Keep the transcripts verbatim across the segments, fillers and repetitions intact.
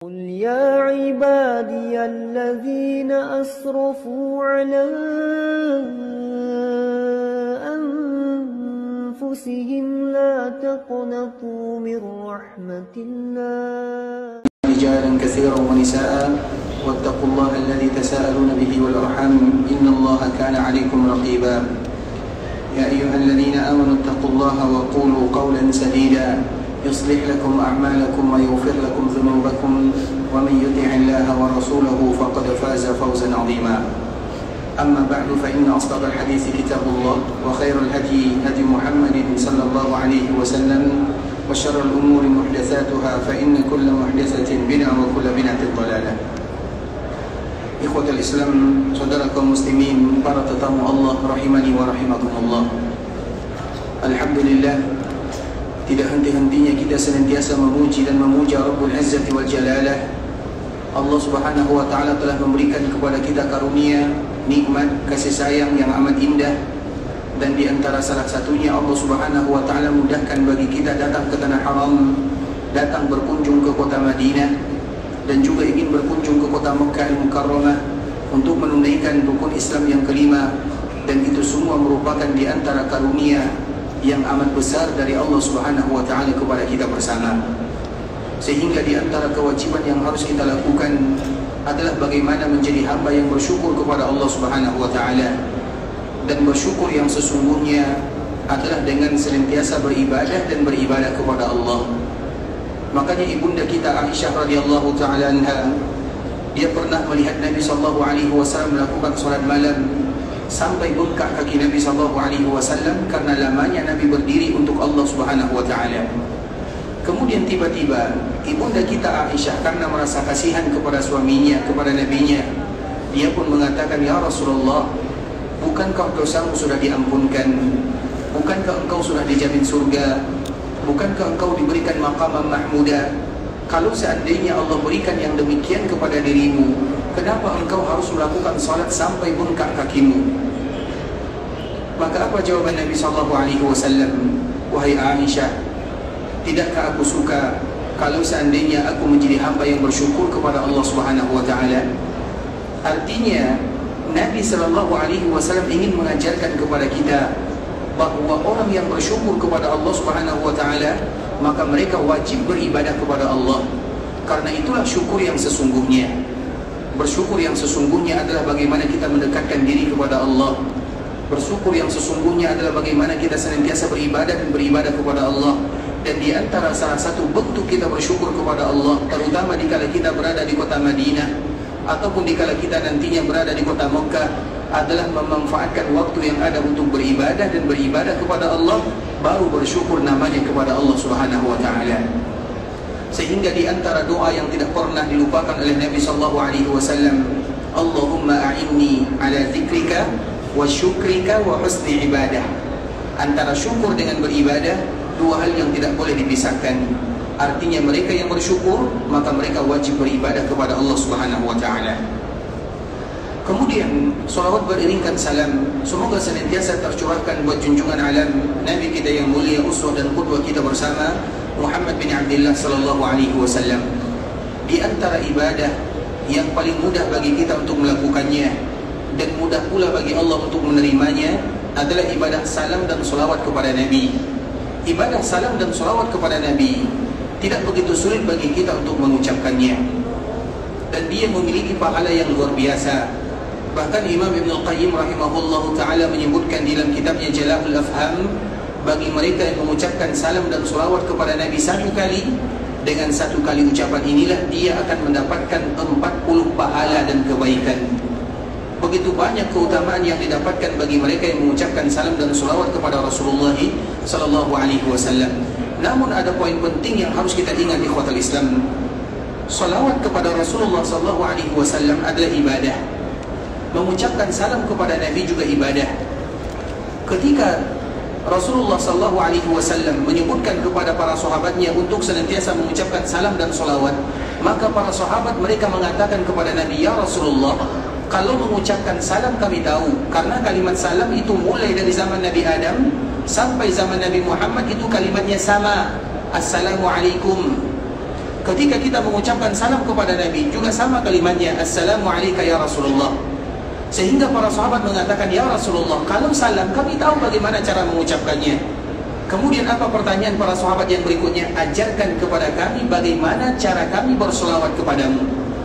قل يا عبادي الذين أسرفوا على أنفسهم لا تقنطوا من رحمة الله رجالا كثيرا ونساء واتقوا الله الذي تساءلون به والأرحام إن الله كان عليكم رقيبا يا أيها الذين آمنوا اتقوا الله وقولوا قولا سديدا يصلح لكم أعمالكم ويغفر لكم ذنوبكم ومن يطع الله ورسوله فقد فاز فوزا عظيما أما بعد فإن أصدق الحديث كتاب الله وخير الهدي هدي محمد صلى الله عليه وسلم وشر الأمور محدثاتها فإن كل محدثة بدعة وكل بدعة ضلالة. Ikhwatul Islam, saudara kaum muslimin, para tetamu Allah rahimani wa rahimakumullah. Alhamdulillah, tidak henti-hentinya kita senantiasa memuji dan memuja Rabbul Izzati wal Jalalah. Allah Subhanahu wa taala telah memberikan kepada kita karunia, nikmat, kasih sayang yang amat indah. Dan di antara salah satunya Allah Subhanahu wa taala mudahkan bagi kita datang ke tanah haram, datang berkunjung ke kota Madinah, dan juga ingin berkunjung ke kota Mekah Al-Mukarramah untuk menunaikan rukun Islam yang kelima. Dan itu semua merupakan di antara karunia yang amat besar dari Allah Subhanahu wa taala kepada kita bersama. Sehingga di antara kewajiban yang harus kita lakukan adalah bagaimana menjadi hamba yang bersyukur kepada Allah Subhanahu wa taala. Dan bersyukur yang sesungguhnya adalah dengan senantiasa beribadah dan beribadah kepada Allah. Makanya ibunda kita Aisyah radhiyallahu taala anha, dia pernah melihat Nabi sallallahu alaihi wasallam melakukan salat malam sampai bengkak kaki Nabi sallallahu alaihi wasallam karena lamanya Nabi berdiri untuk Allah Subhanahu wa taala. Kemudian tiba-tiba ibunda kita Aisyah karena merasa kasihan kepada suaminya, kepada nabinya, dia pun mengatakan, "Ya Rasulullah, bukankah dosamu sudah diampunkan? Bukankah engkau sudah dijamin surga? Bukankah engkau diberikan maqam mahmuda? Kalau seandainya Allah berikan yang demikian kepada dirimu, kenapa engkau harus melakukan salat sampai bengkak kakimu?" Maka apa jawaban Nabi sallallahu alaihi wasallam? "Wahai Aisyah, tidakkah aku suka kalau seandainya aku menjadi hamba yang bersyukur kepada Allah Subhanahu wa taala?" Artinya Nabi sallallahu alaihi wasallam ingin mengajarkan kepada kita bahawa orang yang bersyukur kepada Allah Subhanahu wa taala, maka mereka wajib beribadah kepada Allah. Karena itulah syukur yang sesungguhnya. Bersyukur yang sesungguhnya adalah bagaimana kita mendekatkan diri kepada Allah. Bersyukur yang sesungguhnya adalah bagaimana kita senantiasa beribadah dan beribadah kepada Allah. Dan di antara salah satu bentuk kita bersyukur kepada Allah, terutama dikala kita berada di kota Madinah ataupun dikala kita nantinya berada di kota Mekah, adalah memanfaatkan waktu yang ada untuk beribadah dan beribadah kepada Allah, baru bersyukur namanya kepada Allah Subhanahu wa taala. Sehingga di antara doa yang tidak pernah dilupakan oleh Nabi sallallahu alaihi wasallam, Allahumma a'inni ala dzikrika wa syukrika wa husni ibadah. Antara syukur dengan beribadah, dua hal yang tidak boleh dipisahkan. Artinya mereka yang bersyukur, maka mereka wajib beribadah kepada Allah Subhanahu wa taala. Kemudian salawat beriringkan salam semoga senantiasa tercurahkan buat junjungan alam Nabi kita yang mulia, uswah dan qudwah kita bersama, Muhammad bin Abdullah sallallahu alaihi wasallam. Di antara ibadah yang paling mudah bagi kita untuk melakukannya dan mudah pula bagi Allah untuk menerimanya adalah ibadah salam dan salawat kepada Nabi. Ibadah salam dan salawat kepada Nabi tidak begitu sulit bagi kita untuk mengucapkannya, dan dia memiliki pahala yang luar biasa. Bahkan Imam Ibn Al-Qayyim rahimahullahu ta'ala menyebutkan dalam kitabnya Jala'ul Afham, bagi mereka yang mengucapkan salam dan salawat kepada Nabi satu kali, dengan satu kali ucapan inilah dia akan mendapatkan empat puluh pahala dan kebaikan. Begitu banyak keutamaan yang didapatkan bagi mereka yang mengucapkan salam dan salawat kepada Rasulullah sallallahu alaihi wasallam. Namun ada poin penting yang harus kita ingat, ikhwatul Islam. Salawat kepada Rasulullah sallallahu alaihi wasallam adalah ibadah. Mengucapkan salam kepada Nabi juga ibadah. Ketika Rasulullah sallallahu alaihi wasallam menyebutkan kepada para sahabatnya untuk senantiasa mengucapkan salam dan salawat, maka para sahabat mereka mengatakan kepada Nabi, "Ya Rasulullah, kalau mengucapkan salam kami tahu, karena kalimat salam itu mulai dari zaman Nabi Adam sampai zaman Nabi Muhammad itu kalimatnya sama, Assalamualaikum." ketika kita mengucapkan salam kepada Nabi juga sama kalimatnya, Assalamualaikum ya Rasulullah. Sehingga para sahabat mengatakan, ya Rasulullah, kalau salam kami tahu bagaimana cara mengucapkannya. Kemudian apa pertanyaan para sahabat yang berikutnya? Ajarkan kepada kami bagaimana cara kami bersolawat kepadamu.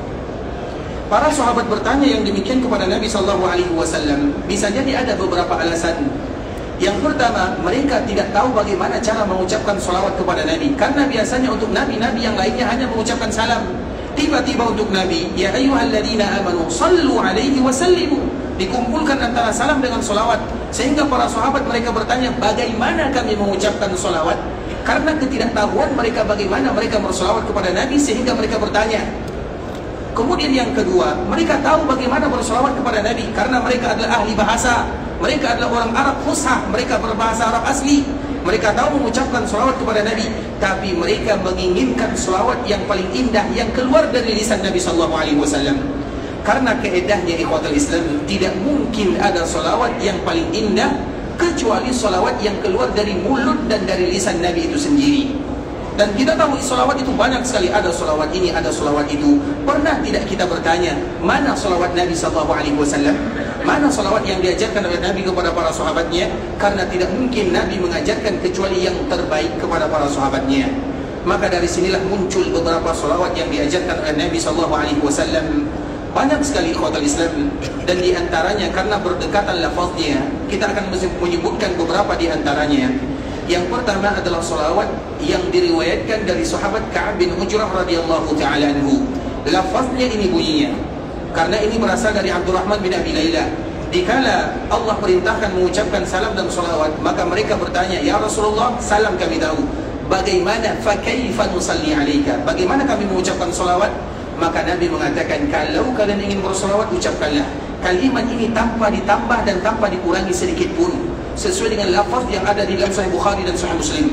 Para sahabat bertanya yang demikian kepada Nabi sallallahu alaihi wasallam. Bisa jadi ada beberapa alasan. Yang pertama, mereka tidak tahu bagaimana cara mengucapkan solawat kepada Nabi. Karena biasanya untuk Nabi-Nabi yang lainnya hanya mengucapkan salam. Tiba-tiba untuk Nabi, ya ayyuhalladzina amanu sallu alaihi wasallimu, dikumpulkan antara salam dengan solawat. Sehingga para sahabat mereka bertanya, bagaimana kami mengucapkan solawat? Karena ketidaktahuan mereka bagaimana mereka bersolawat kepada Nabi, sehingga mereka bertanya. Kemudian yang kedua, mereka tahu bagaimana bersolawat kepada Nabi karena mereka adalah ahli bahasa. Mereka adalah orang Arab fushah, mereka berbahasa Arab asli. Mereka tahu mengucapkan solawat kepada Nabi, tapi mereka menginginkan solawat yang paling indah yang keluar dari lisan Nabi sallallahu alaihi wasallam. Karena keedahnya ikhwatul Islam, tidak mungkin ada solawat yang paling indah kecuali solawat yang keluar dari mulut dan dari lisan Nabi itu sendiri. Dan kita tahu solawat itu banyak sekali. Ada solawat ini, ada solawat itu. Pernah tidak kita bertanya, mana solawat Nabi sallallahu alaihi wasallam? Mana solawat yang diajarkan oleh Nabi kepada para sahabatnya? Karena tidak mungkin Nabi mengajarkan kecuali yang terbaik kepada para sahabatnya. Maka dari sinilah muncul beberapa solawat yang diajarkan oleh Nabi sallallahu alaihi wasallam. Banyak sekali ikhwatul Islam. Dan diantaranya karena berdekatan lafaznya, kita akan menyebutkan beberapa diantaranya. Yang pertama adalah solawat yang diriwayatkan dari sahabat Ka'ab bin Ujrah radhiyallahu ta'ala anhu. Lafaznya ini bunyinya, karena ini berasal dari Abdurrahman bin Abi Layla. Dikala Allah perintahkan mengucapkan salam dan solawat, maka mereka bertanya, ya Rasulullah, salam kami tahu, bagaimana fakaifa nusalli alaika, bagaimana kami mengucapkan solawat? Maka Nabi mengatakan, kalau kalian ingin bersolawat, ucapkanlah kalimat ini tanpa ditambah dan tanpa dikurangi sedikit pun, sesuai dengan lafaz yang ada di dalam Sahih Bukhari dan Sahih Muslim.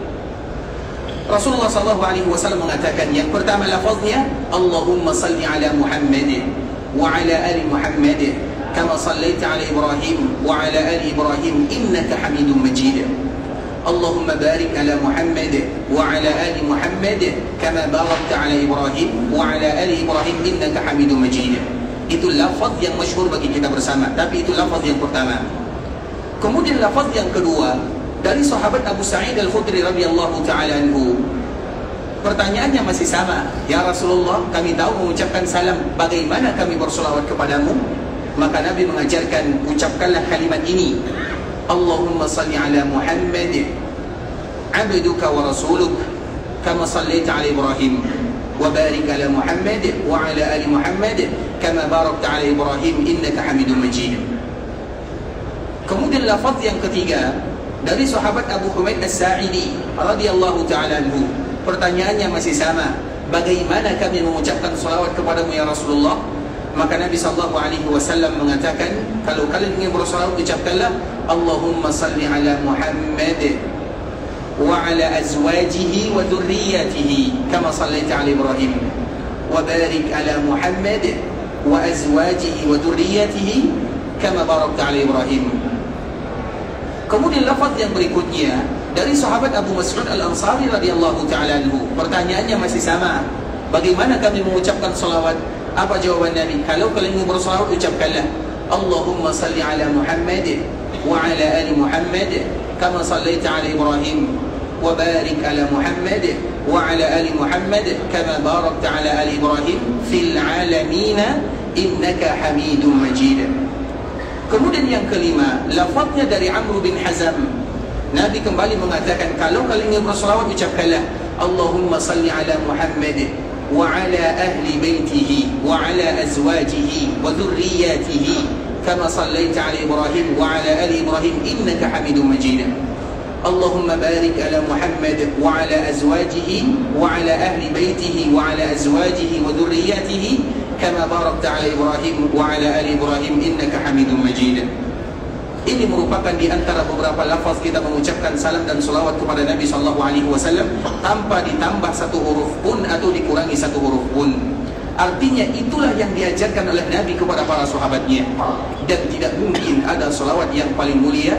Rasulullah sallallahu alaihi wasallam mengatakan, yang pertama lafaznya, Allahumma salli ala Muhammad wa ala ali Muhammad kama sallaita ala Ibrahim wa ala ali Ibrahim innaka Hamidum Majid. Allahumma barik ala Muhammad wa ala ali Muhammad kama barakta ala Ibrahim wa ala ali Ibrahim innaka Hamidum Majid. Itu lafaz yang masyhur bagi kita bersama, tapi itu lafaz yang pertama. Kemudian lafaz yang kedua dari sahabat Abu Sa'id Al-Khudri radhiyallahu ta'ala anhu. Pertanyaannya masih sama, ya Rasulullah, kami tahu mengucapkan salam, bagaimana kami bersolawat kepadamu? Maka Nabi mengajarkan, ucapkanlah kalimat ini, Allahumma salli ala Muhammad abduka wa rasuluk kama sallaita ala Ibrahim wa barik ala Muhammad wa ala ali Muhammad kama barakta ala Ibrahim innaka Hamidum Majid. Kemudian lafaz yang ketiga dari sahabat Abu Humaid As-Sa'idi radhiyallahu ta'ala anhu. Pertanyaannya masih sama, bagaimana kami mengucapkan salawat kepadamu ya Rasulullah? Maka Nabi sallallahu alaihi wasallam mengatakan, kalau kalian ingin bersalawat, ucapkanlah Allahumma salli ala Muhammad wa ala azwajihi wa dhurriyyatihi kama sallaita ala Ibrahim wa barik ala Muhammad wa azwajihi wa dhurriyyatihi kama barakta ala Ibrahim. Kemudian lafaz yang berikutnya dari sahabat Abu Mas'ud Al-Ansari radhiyallahu ta'ala anhu. Pertanyaannya masih sama, bagaimana kami mengucapkan salawat? Apa jawaban Nabi? Kalau kalian ingin bersalawat, ucapkanlah Allahumma salli ala Muhammad wa ala ali Muhammad kama sallaita ala Ibrahim wa barik ala Muhammad wa ala ali Muhammad kama barakta ala ali Ibrahim fil alamin innaka Hamidum Majid. Kemudian yang kelima, lafaznya dari Amr bin Hazam. Nabi kembali mengatakan, kalau kalian ingin bersalawat, ucapkanlah Allahumma salli ala Muhammad wa ala ahli baitihi wa ala azwajihi wa dhurriyyatihi kama sallaita ala Ibrahim wa ala ali Ibrahim innaka Hamidum Majid. Allahumma barik ala Muhammad wa ala azwajihi wa ala ahli baitihi wa ala azwajihi wa dhurriyyatihi kama barakta ala Ibrahim wa ala ali Ibrahim innaka Hamidum Majid. Ini merupakan di antara beberapa lafaz kita mengucapkan salam dan salawat kepada Nabi sallallahu alaihi wasallam tanpa ditambah satu huruf pun atau dikurangi satu huruf pun. Artinya itulah yang diajarkan oleh Nabi kepada para sahabatnya. Dan tidak mungkin ada salawat yang paling mulia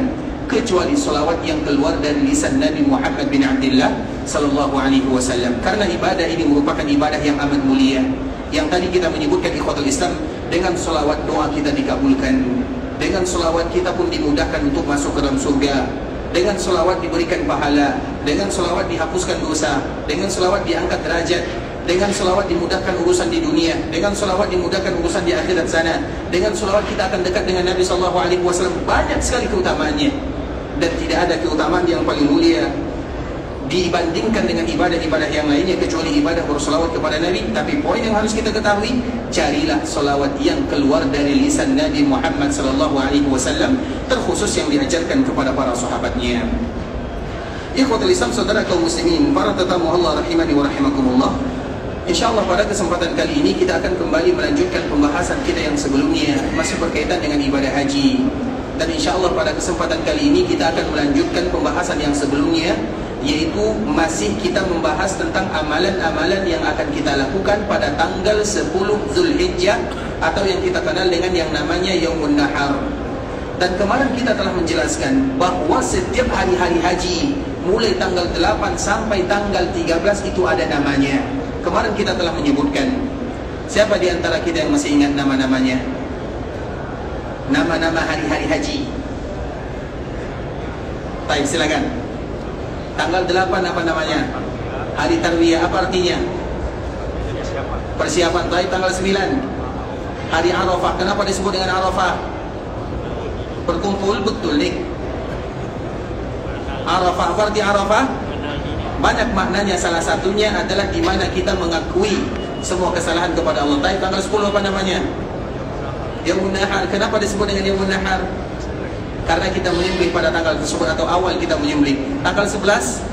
kecuali salawat yang keluar dari lisan Nabi Muhammad bin Abdullah sallallahu alaihi wasallam. Karena ibadah ini merupakan ibadah yang amat mulia. Yang tadi kita menyebutkan ikhwatul Islam, dengan salawat doa kita dikabulkan, dengan salawat kita pun dimudahkan untuk masuk ke dalam surga, dengan salawat diberikan pahala, dengan salawat dihapuskan dosa, dengan salawat diangkat derajat, dengan salawat dimudahkan urusan di dunia, dengan salawat dimudahkan urusan di akhirat sana, dengan salawat kita akan dekat dengan Nabi sallallahu alaihi wasallam. Banyak sekali keutamaannya, dan tidak ada keutamaan yang paling mulia dibandingkan dengan ibadah-ibadah yang lainnya kecuali ibadah bersalawat kepada Nabi. Tapi poin yang harus kita ketahui, carilah salawat yang keluar dari lisan Nabi Muhammad sallallahu alaihi wasallam, terkhusus yang diajarkan kepada para sahabatnya. Ikhwatul Islam, saudara kaum muslimin, para tetamu Allah rahimani wa rahimakumullah. InsyaAllah pada kesempatan kali ini kita akan kembali melanjutkan pembahasan kita yang sebelumnya, masih berkaitan dengan ibadah haji. Dan insyaAllah pada kesempatan kali ini kita akan melanjutkan pembahasan yang sebelumnya, yaitu masih kita membahas tentang amalan-amalan yang akan kita lakukan pada tanggal sepuluh Zulhijjah, atau yang kita kenal dengan yang namanya Yaumun Nahar. Dan kemarin kita telah menjelaskan bahawa setiap hari-hari haji mulai tanggal delapan sampai tanggal tiga belas itu ada namanya. Kemarin kita telah menyebutkan. Siapa di antara kita yang masih ingat nama-namanya? Nama-nama hari-hari haji. Baik, silakan. Tanggal delapan apa namanya? Hari Tarwiyah, apa artinya? Persiapan. Baik, tanggal sembilan Hari Arafah. Kenapa disebut dengan Arafah? Berkumpul, betul nih. Arafah, apa arti Arafah? Banyak maknanya, salah satunya adalah di mana kita mengakui semua kesalahan kepada Allah. Baik, tanggal sepuluh apa namanya? Yaumun Nahar. Kenapa disebut dengan Yaumun Nahar? Karena kita menyembelih pada tanggal tersebut, atau awal kita menyembelih. Tanggal sebelas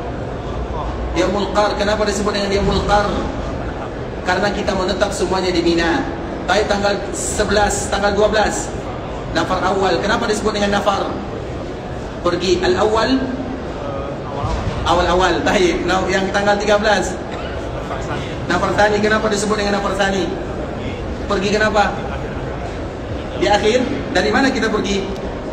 Yaumul Qar. Kenapa disebut dengan Yaumul Qar? Karena kita menetap semuanya di Mina. Baik, tanggal sebelas, tanggal dua belas Nafar awal. Kenapa disebut dengan Nafar? Pergi al-awwal, awal-awal. Baik, nah, yang tanggal tiga belas Nafar Thani. Kenapa disebut dengan Nafar Thani? Pergi kenapa? Di akhir. Dari mana kita pergi?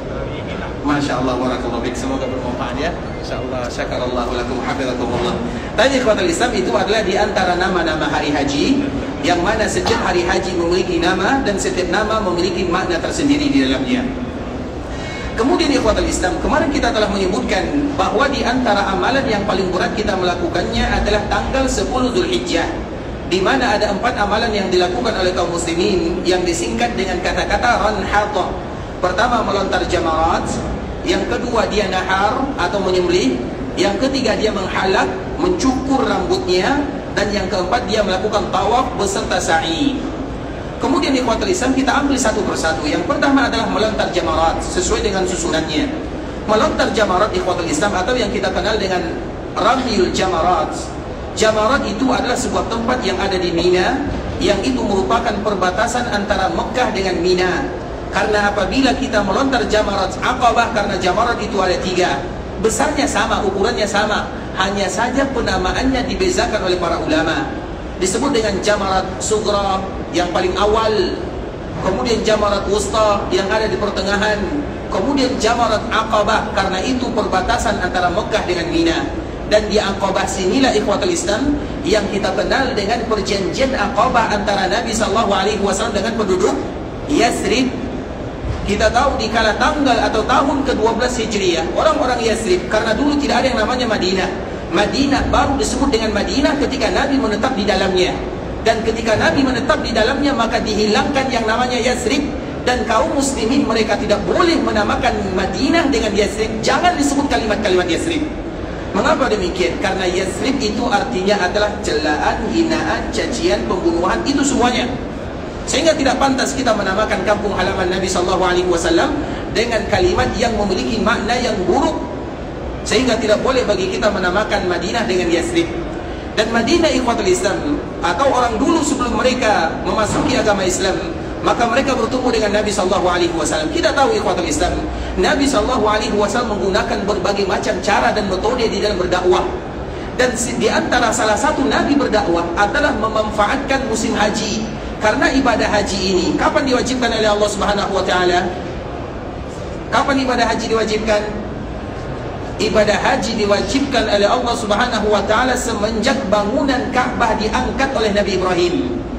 Masya Allah, barakallahu fiik. Semoga bermanfaat ya. InsyaAllah, syakarallahu lakum, hafizakumullah. Tanya ikhwatul Islam, itu adalah di antara nama-nama hari haji, yang mana setiap hari haji memiliki nama, dan setiap nama memiliki makna tersendiri di dalamnya. Kemudian ikhwatul Islam, kemarin kita telah menyebutkan bahawa di antara amalan yang paling berat kita melakukannya adalah tanggal sepuluh Zulhijjah, di mana ada empat amalan yang dilakukan oleh kaum muslimin yang disingkat dengan kata-kata ranhata. Pertama, melontar jamarat. Yang kedua, dia nahar atau menyembelih. Yang ketiga, dia menghalak, mencukur rambutnya. Dan yang keempat, dia melakukan tawaf beserta sa'i. Kemudian ikhwatul Islam, kita ambil satu persatu. Yang pertama adalah melontar jamarat, sesuai dengan susunannya. Melontar jamarat ikhwatul Islam, atau yang kita kenal dengan ramyul jamarat. Jamarat itu adalah sebuah tempat yang ada di Mina, yang itu merupakan perbatasan antara Mekah dengan Mina. Karena apabila kita melontar jamarat Aqabah, karena jamarat itu ada tiga, besarnya sama, ukurannya sama, hanya saja penamaannya dibezakan oleh para ulama. Disebut dengan jamarat sugra yang paling awal, kemudian jamarat wusta yang ada di pertengahan, kemudian jamarat Aqabah, karena itu perbatasan antara Mekah dengan Mina. Dan di Aqabah sinilah ikhwatul Islam yang kita kenal dengan perjanjian Aqabah antara Nabi sallallahu alaihi wasallam dengan penduduk Yasrib. Kita tahu di kala tanggal atau tahun ke dua belas Hijriah, orang-orang Yasrib, karena dulu tidak ada yang namanya Madinah. Madinah baru disebut dengan Madinah ketika Nabi menetap di dalamnya. Dan ketika Nabi menetap di dalamnya, maka dihilangkan yang namanya Yasrib. Dan kaum muslimin mereka tidak boleh menamakan Madinah dengan Yasrib. Jangan disebut kalimat-kalimat Yasrib. Mengapa demikian? Karena Yasrib itu artinya adalah celaan, hinaan, cacian, pembunuhan, itu semuanya. Sehingga tidak pantas kita menamakan kampung halaman Nabi sallallahu alaihi wasallam dengan kalimat yang memiliki makna yang buruk. Sehingga tidak boleh bagi kita menamakan Madinah dengan Yasrib. Dan Madinah ikhwatul Islam, atau orang dulu sebelum mereka memasuki agama Islam, maka mereka bertemu dengan Nabi sallallahu alaihi wasallam. Kita tahu ikhwatul Islam, Nabi sallallahu alaihi wasallam menggunakan berbagai macam cara dan metode di dalam berdakwah. Dan di antara salah satu Nabi berdakwah adalah memanfaatkan musim haji. Karena ibadah haji ini kapan diwajibkan oleh Allah Subhanahu wa taala? Kapan ibadah haji diwajibkan? Ibadah haji diwajibkan oleh Allah Subhanahu wa taala semenjak bangunan Ka'bah diangkat oleh Nabi Ibrahim.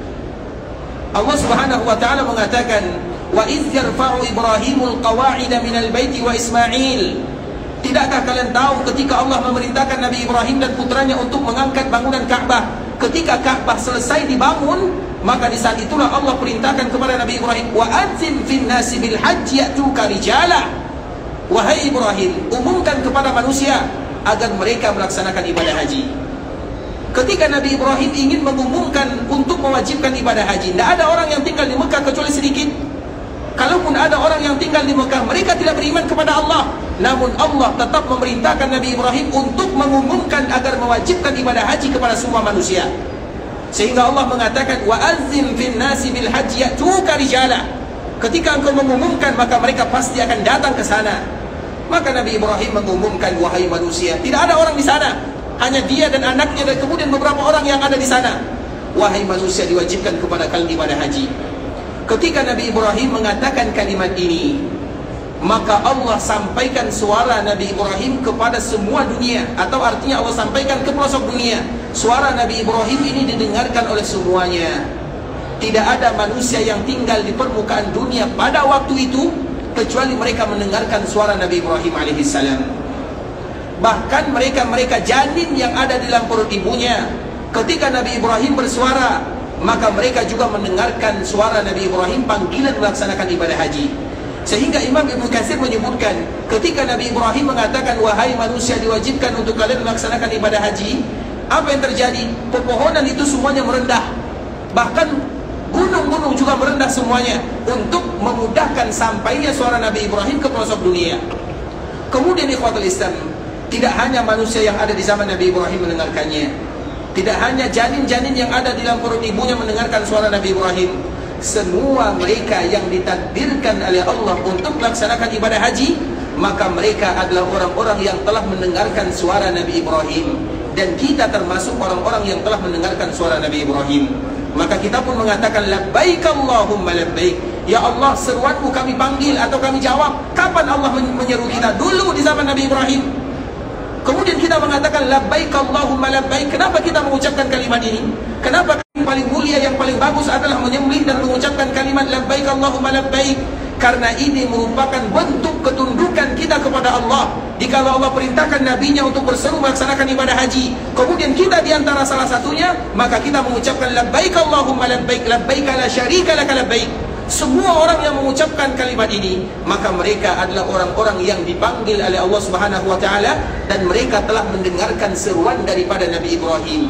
Allah Subhanahu wa taala mengatakan, "Wa idz yarfa'u Ibrahimul qawa'ida minal baiti wa Ismail." Tidakkah kalian tahu ketika Allah memerintahkan Nabi Ibrahim dan putranya untuk mengangkat bangunan Ka'bah? Ketika Ka'bah selesai dibangun, maka di saat itulah Allah perintahkan kepada Nabi Ibrahim, "Wa adzim fin nasi bil hajji ya'tuka rijala." Wahai Ibrahim, umumkan kepada manusia agar mereka melaksanakan ibadah haji. Ketika Nabi Ibrahim ingin mengumumkan untuk mewajibkan ibadah haji, tidak ada orang yang tinggal di Mekah kecuali sedikit. Kalaupun ada orang yang tinggal di Mekah, mereka tidak beriman kepada Allah. Namun Allah tetap memerintahkan Nabi Ibrahim untuk mengumumkan agar mewajibkan ibadah haji kepada semua manusia. Sehingga Allah mengatakan, "Wa azzim fin nasi bil hajji ya'tuka rijala." Ketika engkau mengumumkan, maka mereka pasti akan datang ke sana. Maka Nabi Ibrahim mengumumkan, "Wahai manusia," tidak ada orang di sana, hanya dia dan anaknya dan kemudian beberapa orang yang ada di sana. "Wahai manusia, diwajibkan kepada kalian ibadah haji." Ketika Nabi Ibrahim mengatakan kalimat ini, maka Allah sampaikan suara Nabi Ibrahim kepada semua dunia. Atau artinya Allah sampaikan ke pelosok dunia. Suara Nabi Ibrahim ini didengarkan oleh semuanya. Tidak ada manusia yang tinggal di permukaan dunia pada waktu itu kecuali mereka mendengarkan suara Nabi Ibrahim alaihissalam. Bahkan mereka-mereka janin yang ada di dalam perut ibunya, ketika Nabi Ibrahim bersuara, maka mereka juga mendengarkan suara Nabi Ibrahim panggilan melaksanakan ibadah haji. Sehingga Imam Ibnu Katsir menyebutkan, ketika Nabi Ibrahim mengatakan, "Wahai manusia, diwajibkan untuk kalian melaksanakan ibadah haji," apa yang terjadi? Pepohonan itu semuanya merendah. Bahkan gunung-gunung juga merendah semuanya untuk memudahkan sampainya suara Nabi Ibrahim ke pelosok dunia. Kemudian ikhwatul Islam, tidak hanya manusia yang ada di zaman Nabi Ibrahim mendengarkannya, tidak hanya janin-janin yang ada di dalam perut ibunya mendengarkan suara Nabi Ibrahim. Semua mereka yang ditakdirkan oleh Allah untuk melaksanakan ibadah haji, maka mereka adalah orang-orang yang telah mendengarkan suara Nabi Ibrahim. Dan kita termasuk orang-orang yang telah mendengarkan suara Nabi Ibrahim. Maka kita pun mengatakan, "Labbaik Allahumma labbaik." Ya Allah, seruanmu kami panggil atau kami jawab. Kapan Allah menyeru kita? Dulu di zaman Nabi Ibrahim. Kemudian kita mengatakan, "Labbaik Allahumma labbaik." Kenapa kita mengucapkan kalimat ini? Kenapa yang paling mulia, yang paling bagus adalah menyembelih dan mengucapkan kalimat "Labbaik Allahumma labbaik"? Karena ini merupakan bentuk ketundukan kita kepada Allah. Jikalau Allah perintahkan nabinya untuk berseru melaksanakan ibadah haji, kemudian kita diantara salah satunya, maka kita mengucapkan "Labbaik Allahumma labbaik, labbaik la syarika laka labbaik." Semua orang yang mengucapkan kalimat ini, maka mereka adalah orang-orang yang dipanggil oleh Allah Subhanahu wa taala, dan mereka telah mendengarkan seruan daripada Nabi Ibrahim.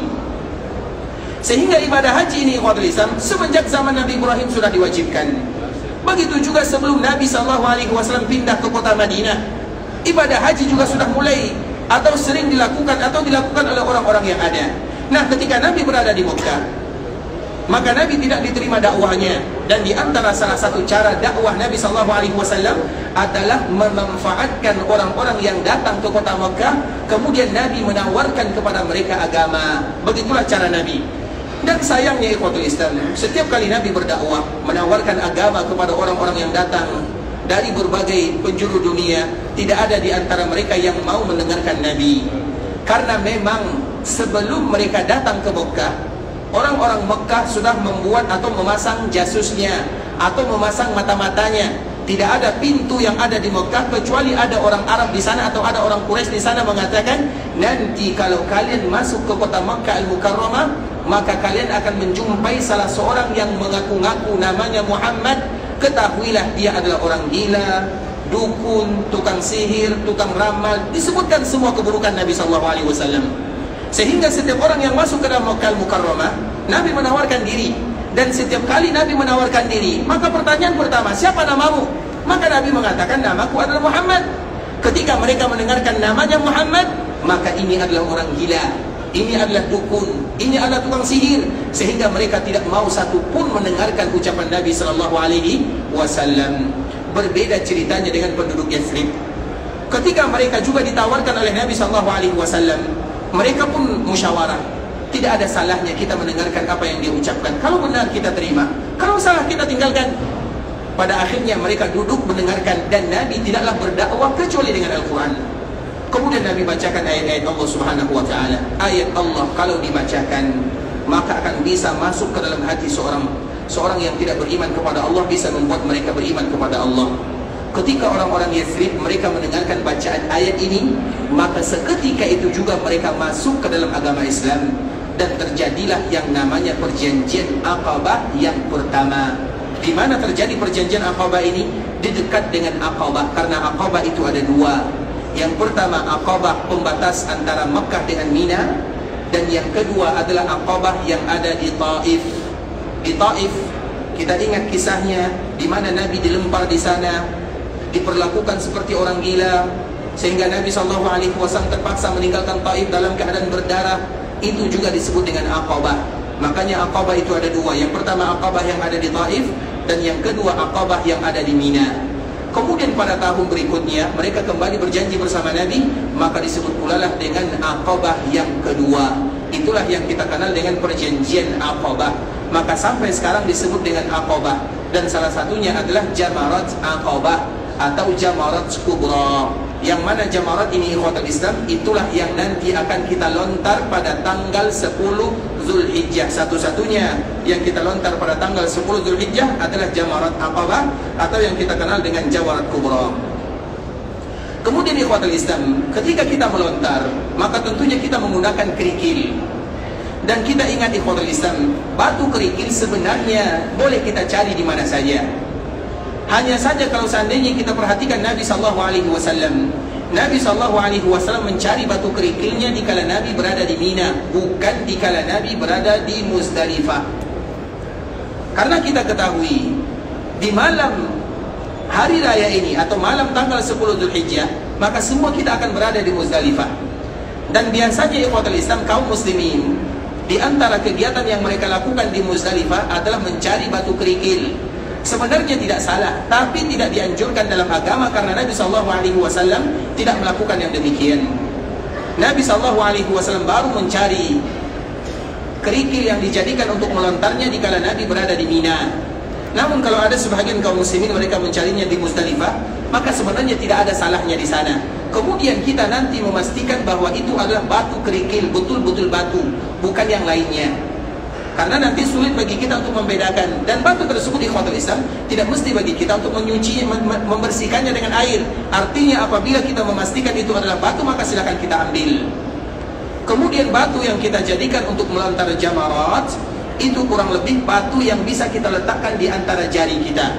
Sehingga ibadah haji ini, ikhwatul Islam, semenjak zaman Nabi Ibrahim sudah diwajibkan. Begitu juga sebelum Nabi sallallahu alaihi wasallam pindah ke kota Madinah, ibadah haji juga sudah mulai atau sering dilakukan atau dilakukan oleh orang-orang yang ada. Nah, ketika Nabi berada di Mekah, maka Nabi tidak diterima dakwahnya. Dan di antara salah satu cara dakwah Nabi sallallahu alaihi wasallam adalah memanfaatkan orang-orang yang datang ke kota Mekah, kemudian Nabi menawarkan kepada mereka agama. Begitulah cara Nabi. Dan sayangnya ikhwatul Islam, setiap kali Nabi berdakwah menawarkan agama kepada orang-orang yang datang dari berbagai penjuru dunia, tidak ada di antara mereka yang mau mendengarkan Nabi. Karena memang sebelum mereka datang ke Mekah, orang-orang Mekah sudah membuat atau memasang jasusnya atau memasang mata-matanya. Tidak ada pintu yang ada di Mekah kecuali ada orang Arab di sana atau ada orang Quraisy di sana mengatakan, "Nanti kalau kalian masuk ke kota Makkah Al-Mukarramah, maka kalian akan menjumpai salah seorang yang mengaku-ngaku namanya Muhammad. Ketahuilah dia adalah orang gila, dukun, tukang sihir, tukang ramal." Disebutkan semua keburukan Nabi sallallahu alaihi wasallam. Sehingga setiap orang yang masuk ke dalam Makkah Al-Mukarramah, Nabi menawarkan diri. Dan setiap kali Nabi menawarkan diri, maka pertanyaan pertama, "Siapa namamu?" Maka Nabi mengatakan, "Namaku adalah Muhammad." Ketika mereka mendengarkan namanya Muhammad, maka ini adalah orang gila, ini adalah dukun, ini adalah tukang sihir. Sehingga mereka tidak mau satu pun mendengarkan ucapan Nabi sallallahu alaihi wasallam. Berbeda ceritanya dengan penduduk Yathrib. Ketika mereka juga ditawarkan oleh Nabi sallallahu alaihi wasallam, mereka pun musyawarah. Tidak ada salahnya kita mendengarkan apa yang dia ucapkan. Kalau benar kita terima, kalau salah kita tinggalkan. Pada akhirnya mereka duduk mendengarkan, dan Nabi tidaklah berdakwah kecuali dengan Al-Quran. Kemudian Nabi bacakan ayat-ayat Allah Subhanahu wa ta'ala. Ayat Allah kalau dibacakan, maka akan bisa masuk ke dalam hati seorang Seorang yang tidak beriman kepada Allah, bisa membuat mereka beriman kepada Allah. Ketika orang-orang Yathrib mereka mendengarkan bacaan ayat ini, maka seketika itu juga mereka masuk ke dalam agama Islam. Dan terjadilah yang namanya perjanjian Aqabah yang pertama. Di mana terjadi perjanjian Aqabah ini? Di dekat dengan Aqabah, karena Aqabah itu ada dua. Yang pertama Aqabah pembatas antara Mekah dengan Mina, dan yang kedua adalah Aqabah yang ada di Taif. Di Taif kita ingat kisahnya, di mana Nabi dilempar di sana, diperlakukan seperti orang gila, sehingga Nabi shallallahu alaihi wasallam terpaksa meninggalkan Taif dalam keadaan berdarah. Itu juga disebut dengan Aqabah. Makanya Aqabah itu ada dua. Yang pertama Aqabah yang ada di Taif, dan yang kedua Aqabah yang ada di Mina. Kemudian pada tahun berikutnya mereka kembali berjanji bersama Nabi, maka disebut pula lah dengan Aqabah yang kedua. Itulah yang kita kenal dengan perjanjian Aqabah. Maka sampai sekarang disebut dengan Aqabah. Dan salah satunya adalah Jamarat Aqabah atau Jamarat Kubra. Yang mana Jamarat ini ikhwatul Islam, itulah yang nanti akan kita lontar pada tanggal sepuluh Zulhijjah. Satu-satunya yang kita lontar pada tanggal sepuluh Zulhijjah adalah Jamarat Aqabah, atau yang kita kenal dengan Jamarat Kubra. Kemudian ikhwatul Islam, ketika kita melontar, maka tentunya kita menggunakan kerikil. Dan kita ingat ikhwatul Islam, batu kerikil sebenarnya boleh kita cari di mana saja. Hanya saja kalau seandainya kita perhatikan Nabi sallallahu alaihi wasallam, Nabi sallallahu alaihi wasallam mencari batu kerikilnya di kala Nabi berada di Mina, bukan di kala Nabi berada di Muzdalifah. Karena kita ketahui di malam hari raya ini atau malam tanggal sepuluh Zulhijjah, maka semua kita akan berada di Muzdalifah. Dan biasanya ikhwatul Islam, kaum muslimin, di antara kegiatan yang mereka lakukan di Muzdalifah adalah mencari batu kerikil. Sebenarnya tidak salah, tapi tidak dianjurkan dalam agama, karena Nabi sallallahu alaihi wasallam tidak melakukan yang demikian. Nabi sallallahu alaihi wasallam baru mencari kerikil yang dijadikan untuk melontarnya di kala Nabi berada di Mina. Namun kalau ada sebahagian kaum muslimin mereka mencarinya di Muzdalifah, maka sebenarnya tidak ada salahnya di sana. Kemudian kita nanti memastikan bahwa itu adalah batu kerikil, betul-betul batu, bukan yang lainnya. Karena nanti sulit bagi kita untuk membedakan. Dan batu tersebut di ikhwatul Islam tidak mesti bagi kita untuk menyuci, membersihkannya dengan air. Artinya apabila kita memastikan itu adalah batu, maka silakan kita ambil. Kemudian batu yang kita jadikan untuk melontar jamarat, itu kurang lebih batu yang bisa kita letakkan di antara jari kita.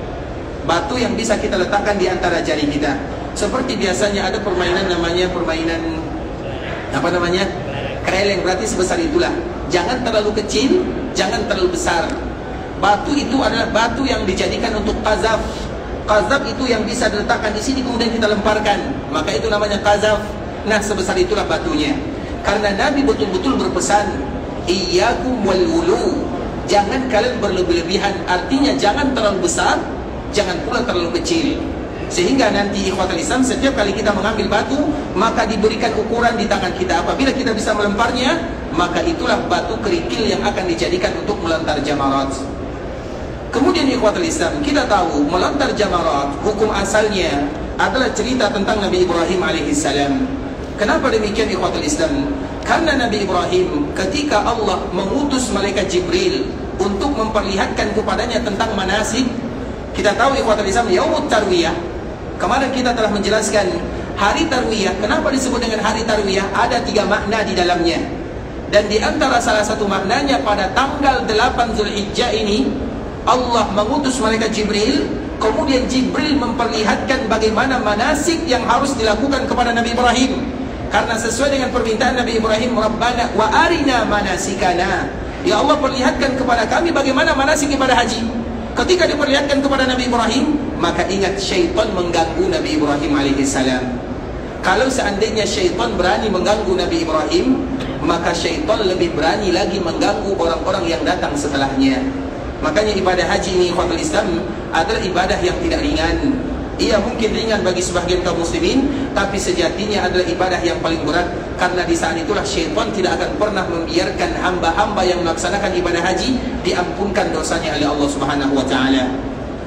Batu yang bisa kita letakkan di antara jari kita. Seperti biasanya ada permainan namanya permainan apa namanya? Kereleng, berarti sebesar itulah. Jangan terlalu kecil, jangan terlalu besar. Batu itu adalah batu yang dijadikan untuk qazaf. Qazaf itu yang bisa diletakkan di sini kemudian kita lemparkan, maka itu namanya qazaf. Nah, sebesar itulah batunya. Karena Nabi betul-betul berpesan, iyyakum wal wulu, jangan kalian berlebih-lebihan. Artinya jangan terlalu besar, jangan pula terlalu kecil. Sehingga nanti ikhwatul Islam, setiap kali kita mengambil batu, maka diberikan ukuran di tangan kita. Apabila kita bisa melemparnya, maka itulah batu kerikil yang akan dijadikan untuk melontar jamarat. Kemudian ikhwatul Islam, kita tahu melontar jamarat, hukum asalnya adalah cerita tentang Nabi Ibrahim alaihissalam. Kenapa demikian ikhwatul Islam? Karena Nabi Ibrahim ketika Allah mengutus malaikat Jibril untuk memperlihatkan kepadanya tentang manasik, kita tahu ikhwatul Islam, Yaumut Tarwiyah. Kemarin kita telah menjelaskan hari Tarwiyah. Kenapa disebut dengan hari Tarwiyah? Ada tiga makna di dalamnya. Dan di antara salah satu maknanya, pada tanggal delapan Zulhijjah ini Allah mengutus malaikat Jibril. Kemudian Jibril memperlihatkan bagaimana manasik yang harus dilakukan kepada Nabi Ibrahim. Karena sesuai dengan permintaan Nabi Ibrahim, Rabbana wa arina manasikana, ya Allah perlihatkan kepada kami bagaimana manasik ibadah haji. Ketika diperlihatkan kepada Nabi Ibrahim, maka ingat syaitan mengganggu Nabi Ibrahim alaihissalam. Kalau seandainya syaitan berani mengganggu Nabi Ibrahim, maka syaitan lebih berani lagi mengganggu orang-orang yang datang setelahnya. Makanya ibadah haji ini ikhwatul Islam adalah ibadah yang tidak ringan. Ia mungkin ringan bagi sebagian kaum muslimin, tapi sejatinya adalah ibadah yang paling berat. Karena di saat itulah syaitan tidak akan pernah membiarkan hamba-hamba yang melaksanakan ibadah haji diampunkan dosanya oleh Allah Subhanahu wa ta'ala.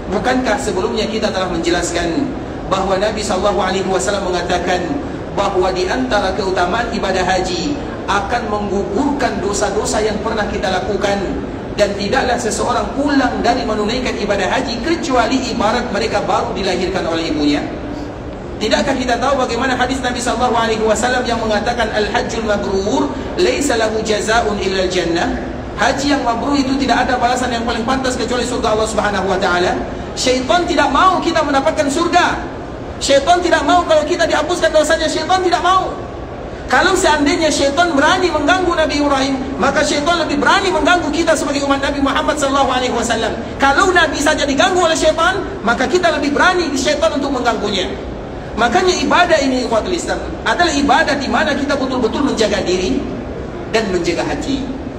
Bukankah sebelumnya kita telah menjelaskan bahawa Nabi sallallahu alaihi wasallam mengatakan bahawa di antara keutamaan ibadah haji akan menggugurkan dosa-dosa yang pernah kita lakukan, dan tidaklah seseorang pulang dari menunaikan ibadah haji kecuali ibarat mereka baru dilahirkan oleh ibunya. Tidakkah kita tahu bagaimana hadis Nabi sallallahu alaihi wasallam yang mengatakan al-hajjul mabrur laisa lahu jazaa'un illa al-jannah? Haji yang mabrur itu tidak ada balasan yang paling pantas kecuali surga Allah Subhanahu wa taala. Syaitan tidak mau kita mendapatkan surga. Syaitan tidak mau kalau kita dihapuskan dosanya, syaitan tidak mau. Kalau seandainya syaitan berani mengganggu Nabi Ibrahim, maka syaitan lebih berani mengganggu kita sebagai umat Nabi Muhammad sallallahu alaihi wasallam. Kalau Nabi saja diganggu oleh syaitan, maka kita lebih berani syaitan untuk mengganggunya. Makanya ibadah ini, ikhwatul Islam, adalah ibadah di mana kita betul-betul menjaga diri dan menjaga hati.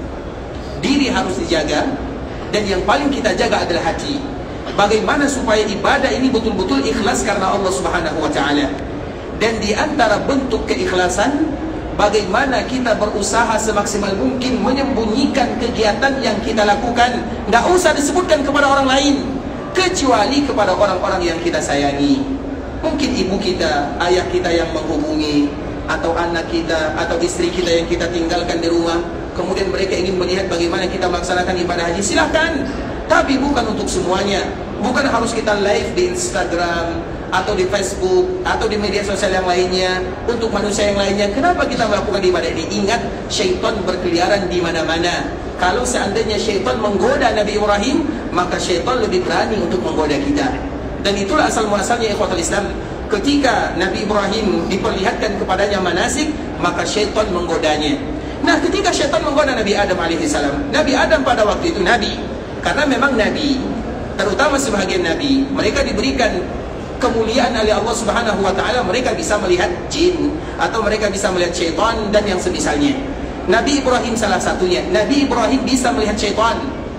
Diri harus dijaga, dan yang paling kita jaga adalah hati. Bagaimana supaya ibadah ini betul-betul ikhlas karena Allah Subhanahu wa taala. Dan di antara bentuk keikhlasan, bagaimana kita berusaha semaksimal mungkin menyembunyikan kegiatan yang kita lakukan. Tidak usah disebutkan kepada orang lain, kecuali kepada orang-orang yang kita sayangi. Mungkin ibu kita, ayah kita yang menghubungi, atau anak kita, atau istri kita yang kita tinggalkan di rumah. Kemudian mereka ingin melihat bagaimana kita melaksanakan ibadah haji, silahkan. Tapi bukan untuk semuanya. Bukan harus kita live di Instagram, atau di Facebook, atau di media sosial yang lainnya, untuk manusia yang lainnya. Kenapa kita melakukan ibadah ini? Ingat, syaitan berkeliaran di mana-mana. Kalau seandainya syaitan menggoda Nabi Ibrahim, maka syaitan lebih berani untuk menggoda kita. Dan itulah asal muasalnya ikhwatul Islam. Ketika Nabi Ibrahim diperlihatkan kepadanya manasik, maka syaitan menggodanya. Nah, ketika syaitan menggoda Nabi Adam alaihissalam, Nabi Adam pada waktu itu Nabi, karena memang Nabi, terutama sebahagian Nabi, mereka diberikan kemuliaan oleh Allah Subhanahu wa taala. Mereka bisa melihat jin, atau mereka bisa melihat syaitan dan yang semisalnya. Nabi Ibrahim salah satunya. Nabi Ibrahim bisa melihat syaitan.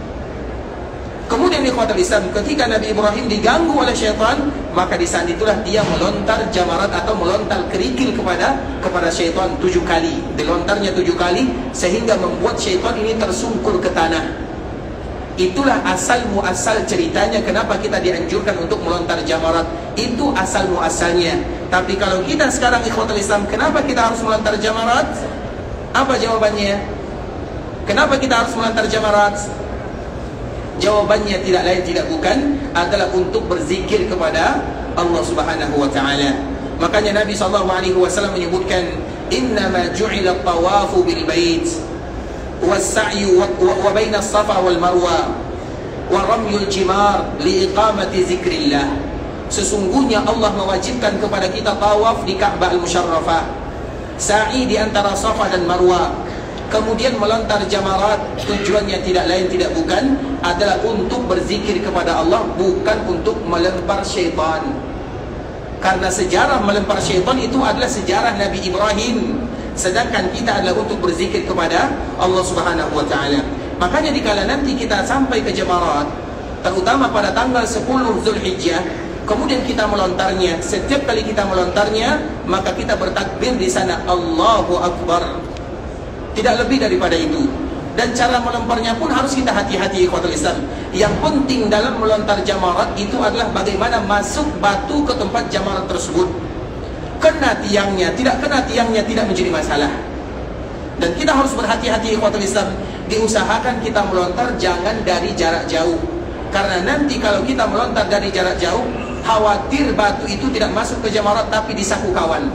Kemudian ikhwatul Islam, ketika Nabi Ibrahim diganggu oleh syaitan, maka di saat itulah dia melontar jamarat atau melontar kerikil kepada kepada syaitan tujuh kali. Dilontarnya tujuh kali sehingga membuat syaitan ini tersungkur ke tanah. Itulah asal muasal ceritanya kenapa kita dianjurkan untuk melontar jamarat. Itu asal muasalnya. Tapi kalau kita sekarang ikhwatul Islam, kenapa kita harus melontar jamarat? Apa jawabannya? Kenapa kita harus melontar jamarat? Jawabannya tidak lain tidak bukan adalah untuk berzikir kepada Allah Subhanahu wa taala. Makanya Nabi sallallahu alaihi wasallam menyebutkan, "Innama ju'ila at-tawafu bil bait was-sa'yu wa baina as-safa wal marwa wa ramyul jimar li iqamati zikrillah." Sesungguhnya Allah mewajibkan kepada kita tawaf di Ka'bah al-Musyarrafah, sa'i di antara Safa dan Marwa, kemudian melontar jamarat. Tujuannya tidak lain tidak bukan adalah untuk berzikir kepada Allah, bukan untuk melempar syaitan. Karena sejarah melempar syaitan itu adalah sejarah Nabi Ibrahim, sedangkan kita adalah untuk berzikir kepada Allah Subhanahu wa taala. Makanya dikala nanti kita sampai ke jamarat, terutama pada tanggal sepuluh Zulhijjah, kemudian kita melontarnya. Setiap kali kita melontarnya, maka kita bertakbir di sana, Allahu Akbar. Tidak lebih daripada itu. Dan cara melemparnya pun harus kita hati-hati ikhwatul Islam. Yang penting dalam melontar jamarat itu adalah bagaimana masuk batu ke tempat jamarat tersebut. Kena tiangnya, tidak kena tiangnya tidak menjadi masalah. Dan kita harus berhati-hati ikhwatul Islam. Diusahakan kita melontar jangan dari jarak jauh. Karena nanti kalau kita melontar dari jarak jauh, khawatir batu itu tidak masuk ke jamarat tapi di saku kawan.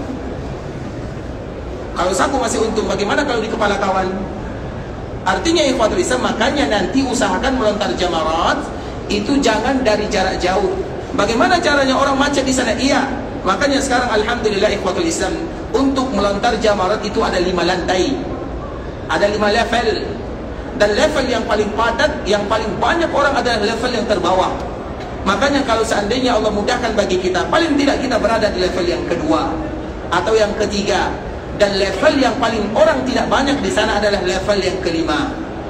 Kalau saku masih untung, bagaimana kalau di kepala kawan? Artinya ikhwatul Islam, makanya nanti usahakan melontar jamarat itu jangan dari jarak jauh. Bagaimana caranya orang macet di sana? Iya, makanya sekarang alhamdulillah ikhwatul Islam, untuk melontar jamarat itu ada lima lantai, ada lima level. Dan level yang paling padat, yang paling banyak orang adalah level yang terbawah. Makanya kalau seandainya Allah mudahkan bagi kita, paling tidak kita berada di level yang kedua atau yang ketiga. Dan level yang paling orang tidak banyak di sana adalah level yang kelima.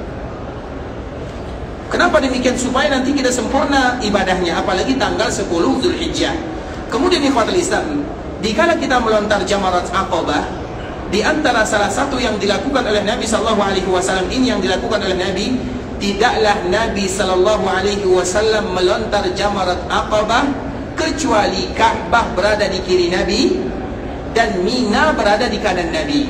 Kenapa demikian? Supaya nanti kita sempurna ibadahnya, apalagi tanggal sepuluh Zulhijjah. Kemudian ikhwatul Islam, dikala kita melontar jamarat Aqabah, di antara salah satu yang dilakukan oleh Nabi sallallahu alaihi wasallam ini yang dilakukan oleh Nabi, tidaklah Nabi sallallahu alaihi wasallam melontar jamarat Aqabah kecuali Ka'bah berada di kiri Nabi dan Mina berada di kanan Nabi.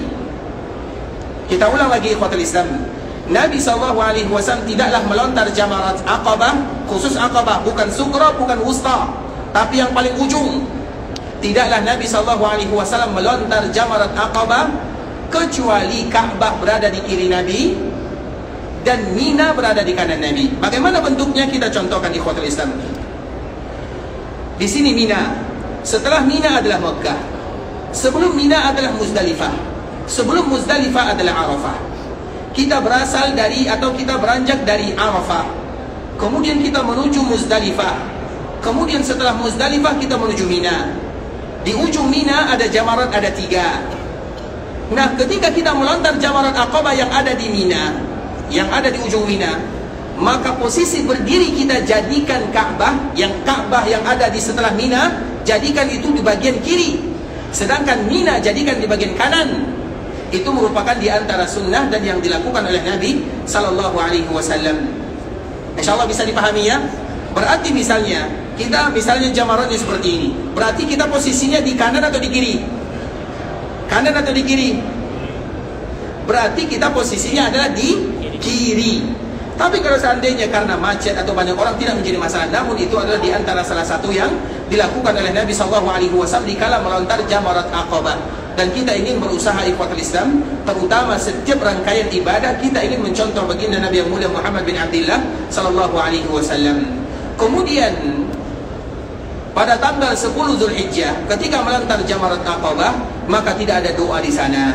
Kita ulang lagi ikhwatul Islam. Nabi sallallahu alaihi wasallam tidaklah melontar jamarat Aqabah, khusus Aqabah, bukan Sugra, bukan Wusta, tapi yang paling ujung. Tidaklah Nabi sallallahu alaihi wasallam melontar jamarat Aqabah kecuali Ka'bah berada di kiri Nabi dan Mina berada di kanan Nabi. Bagaimana bentuknya kita contohkan ikhwatul Islam. Di sini Mina. Setelah Mina adalah Mekah. Sebelum Mina adalah Muzdalifah. Sebelum Muzdalifah adalah Arafah. Kita berasal dari atau kita beranjak dari Arafah. Kemudian kita menuju Muzdalifah. Kemudian setelah Muzdalifah kita menuju Mina. Di ujung Mina ada jamarat, ada tiga. Nah, ketika kita melontar jamarat Aqabah yang ada di Mina, yang ada di ujung Mina, maka posisi berdiri kita jadikan Ka'bah, yang Ka'bah yang ada di setelah Mina, jadikan itu di bagian kiri. Sedangkan Mina jadikan di bagian kanan. Itu merupakan di antara sunnah dan yang dilakukan oleh Nabi sallallahu alaihi wasallam. InsyaAllah bisa dipahami ya. Berarti misalnya kita misalnya jamaratnya seperti ini, berarti kita posisinya di kanan atau di kiri? Kanan atau di kiri? Berarti kita posisinya adalah di kiri. Tapi kalau seandainya karena macet atau banyak orang tidak menjadi masalah, namun itu adalah di antara salah satu yang dilakukan oleh Nabi sallallahu alaihi wasallam dikala melontar jamarat Aqabah. Dan kita ingin berusaha ikhwatul Islam, terutama setiap rangkaian ibadah kita ingin mencontoh baginda Nabi yang mulia Muhammad bin Abdullah sallallahu alaihi wasallam. Kemudian pada tanggal sepuluh Zulhijjah ketika melontar jamarat Aqabah, maka tidak ada doa di sana.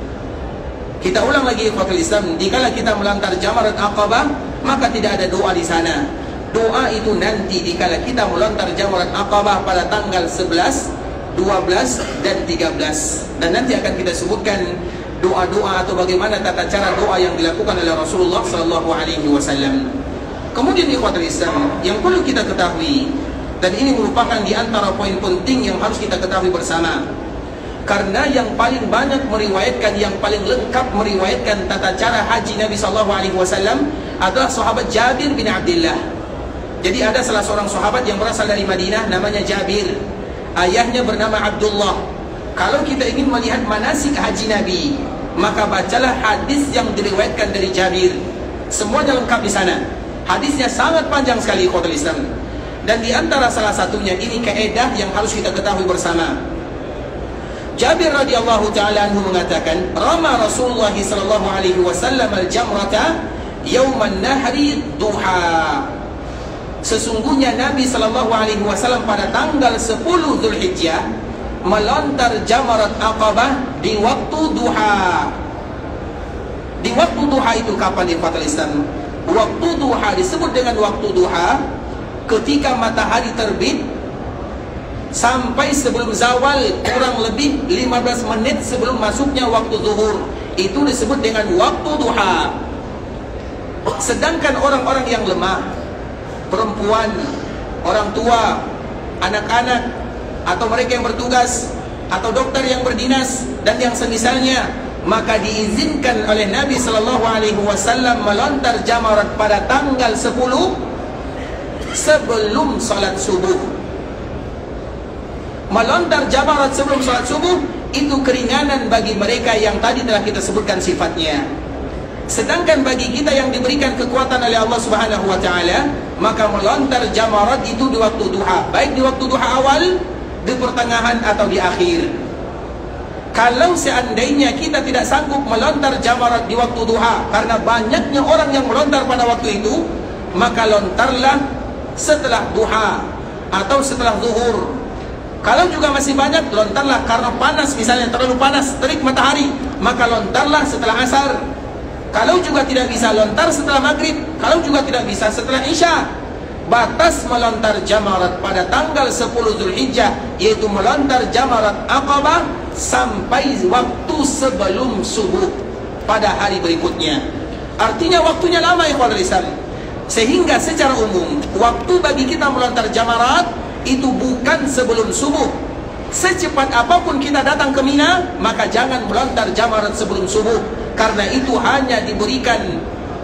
Kita ulang lagi ikhwatul Islam, dikala kita melontar jamarat Aqabah, maka tidak ada doa di sana. Doa itu nanti dikala kita melontar jamarat Aqabah pada tanggal sebelas, dua belas dan tiga belas. Dan nanti akan kita sebutkan doa-doa atau bagaimana tata cara doa yang dilakukan oleh Rasulullah sallallahu alaihi wasallam. Kemudian ikhwatul Islam, yang perlu kita ketahui, dan ini merupakan di antara poin penting yang harus kita ketahui bersama. Karena yang paling banyak meriwayatkan, yang paling lengkap meriwayatkan tata cara haji Nabi sallallahu alaihi wasallam adalah sahabat Jabir bin Abdullah. Jadi ada salah seorang sahabat yang berasal dari Madinah namanya Jabir. Ayahnya bernama Abdullah. Kalau kita ingin melihat manasik haji Nabi, maka bacalah hadis yang diriwayatkan dari Jabir. Semuanya lengkap di sana. Hadisnya sangat panjang sekali ikhwatul Islam. Dan di antara salah satunya ini kaedah yang harus kita ketahui bersama. Jabir radhiyallahu taala anhu mengatakan, "Rama Rasulullah sallallahu alaihi wasallam al-jamrata yauman nahri duha." Sesungguhnya Nabi sallallahu alaihi wasallam pada tanggal sepuluh Zulhijjah melontar jamarat Aqabah di waktu duha. Di waktu duha itu kapan ikhwatul Islam? Waktu duha disebut dengan waktu duha ketika matahari terbit sampai sebelum zawal, kurang lebih lima belas menit sebelum masuknya waktu zuhur. Itu disebut dengan waktu duha. Sedangkan orang-orang yang lemah, perempuan, orang tua, anak-anak, atau mereka yang bertugas, atau dokter yang berdinas, dan yang semisalnya, maka diizinkan oleh Nabi sallallahu alaihi wasallam melontar jamarat pada tanggal sepuluh sebelum salat subuh. Melontar jamarat sebelum salat subuh itu keringanan bagi mereka yang tadi telah kita sebutkan sifatnya. Sedangkan bagi kita yang diberikan kekuatan oleh Allah Subhanahu wa taala, maka melontar jamarat itu di waktu duha, baik di waktu duha awal, di pertengahan atau di akhir. Kalau seandainya kita tidak sanggup melontar jamarat di waktu duha karena banyaknya orang yang melontar pada waktu itu, maka lontarlah setelah duha atau setelah zuhur. Kalau juga masih banyak, lontarlah karena panas, misalnya terlalu panas, terik matahari, maka lontarlah setelah asar. Kalau juga tidak bisa, lontar setelah maghrib. Kalau juga tidak bisa, setelah isya. Batas melontar jamarat pada tanggal sepuluh Zulhijjah, yaitu melontar jamarat Aqabah sampai waktu sebelum subuh pada hari berikutnya. Artinya waktunya lama ikhwatul Islam. Sehingga secara umum, waktu bagi kita melontar jamarat itu bukan sebelum subuh. Secepat apapun kita datang ke Mina, maka jangan melontar jamarat sebelum subuh, karena itu hanya diberikan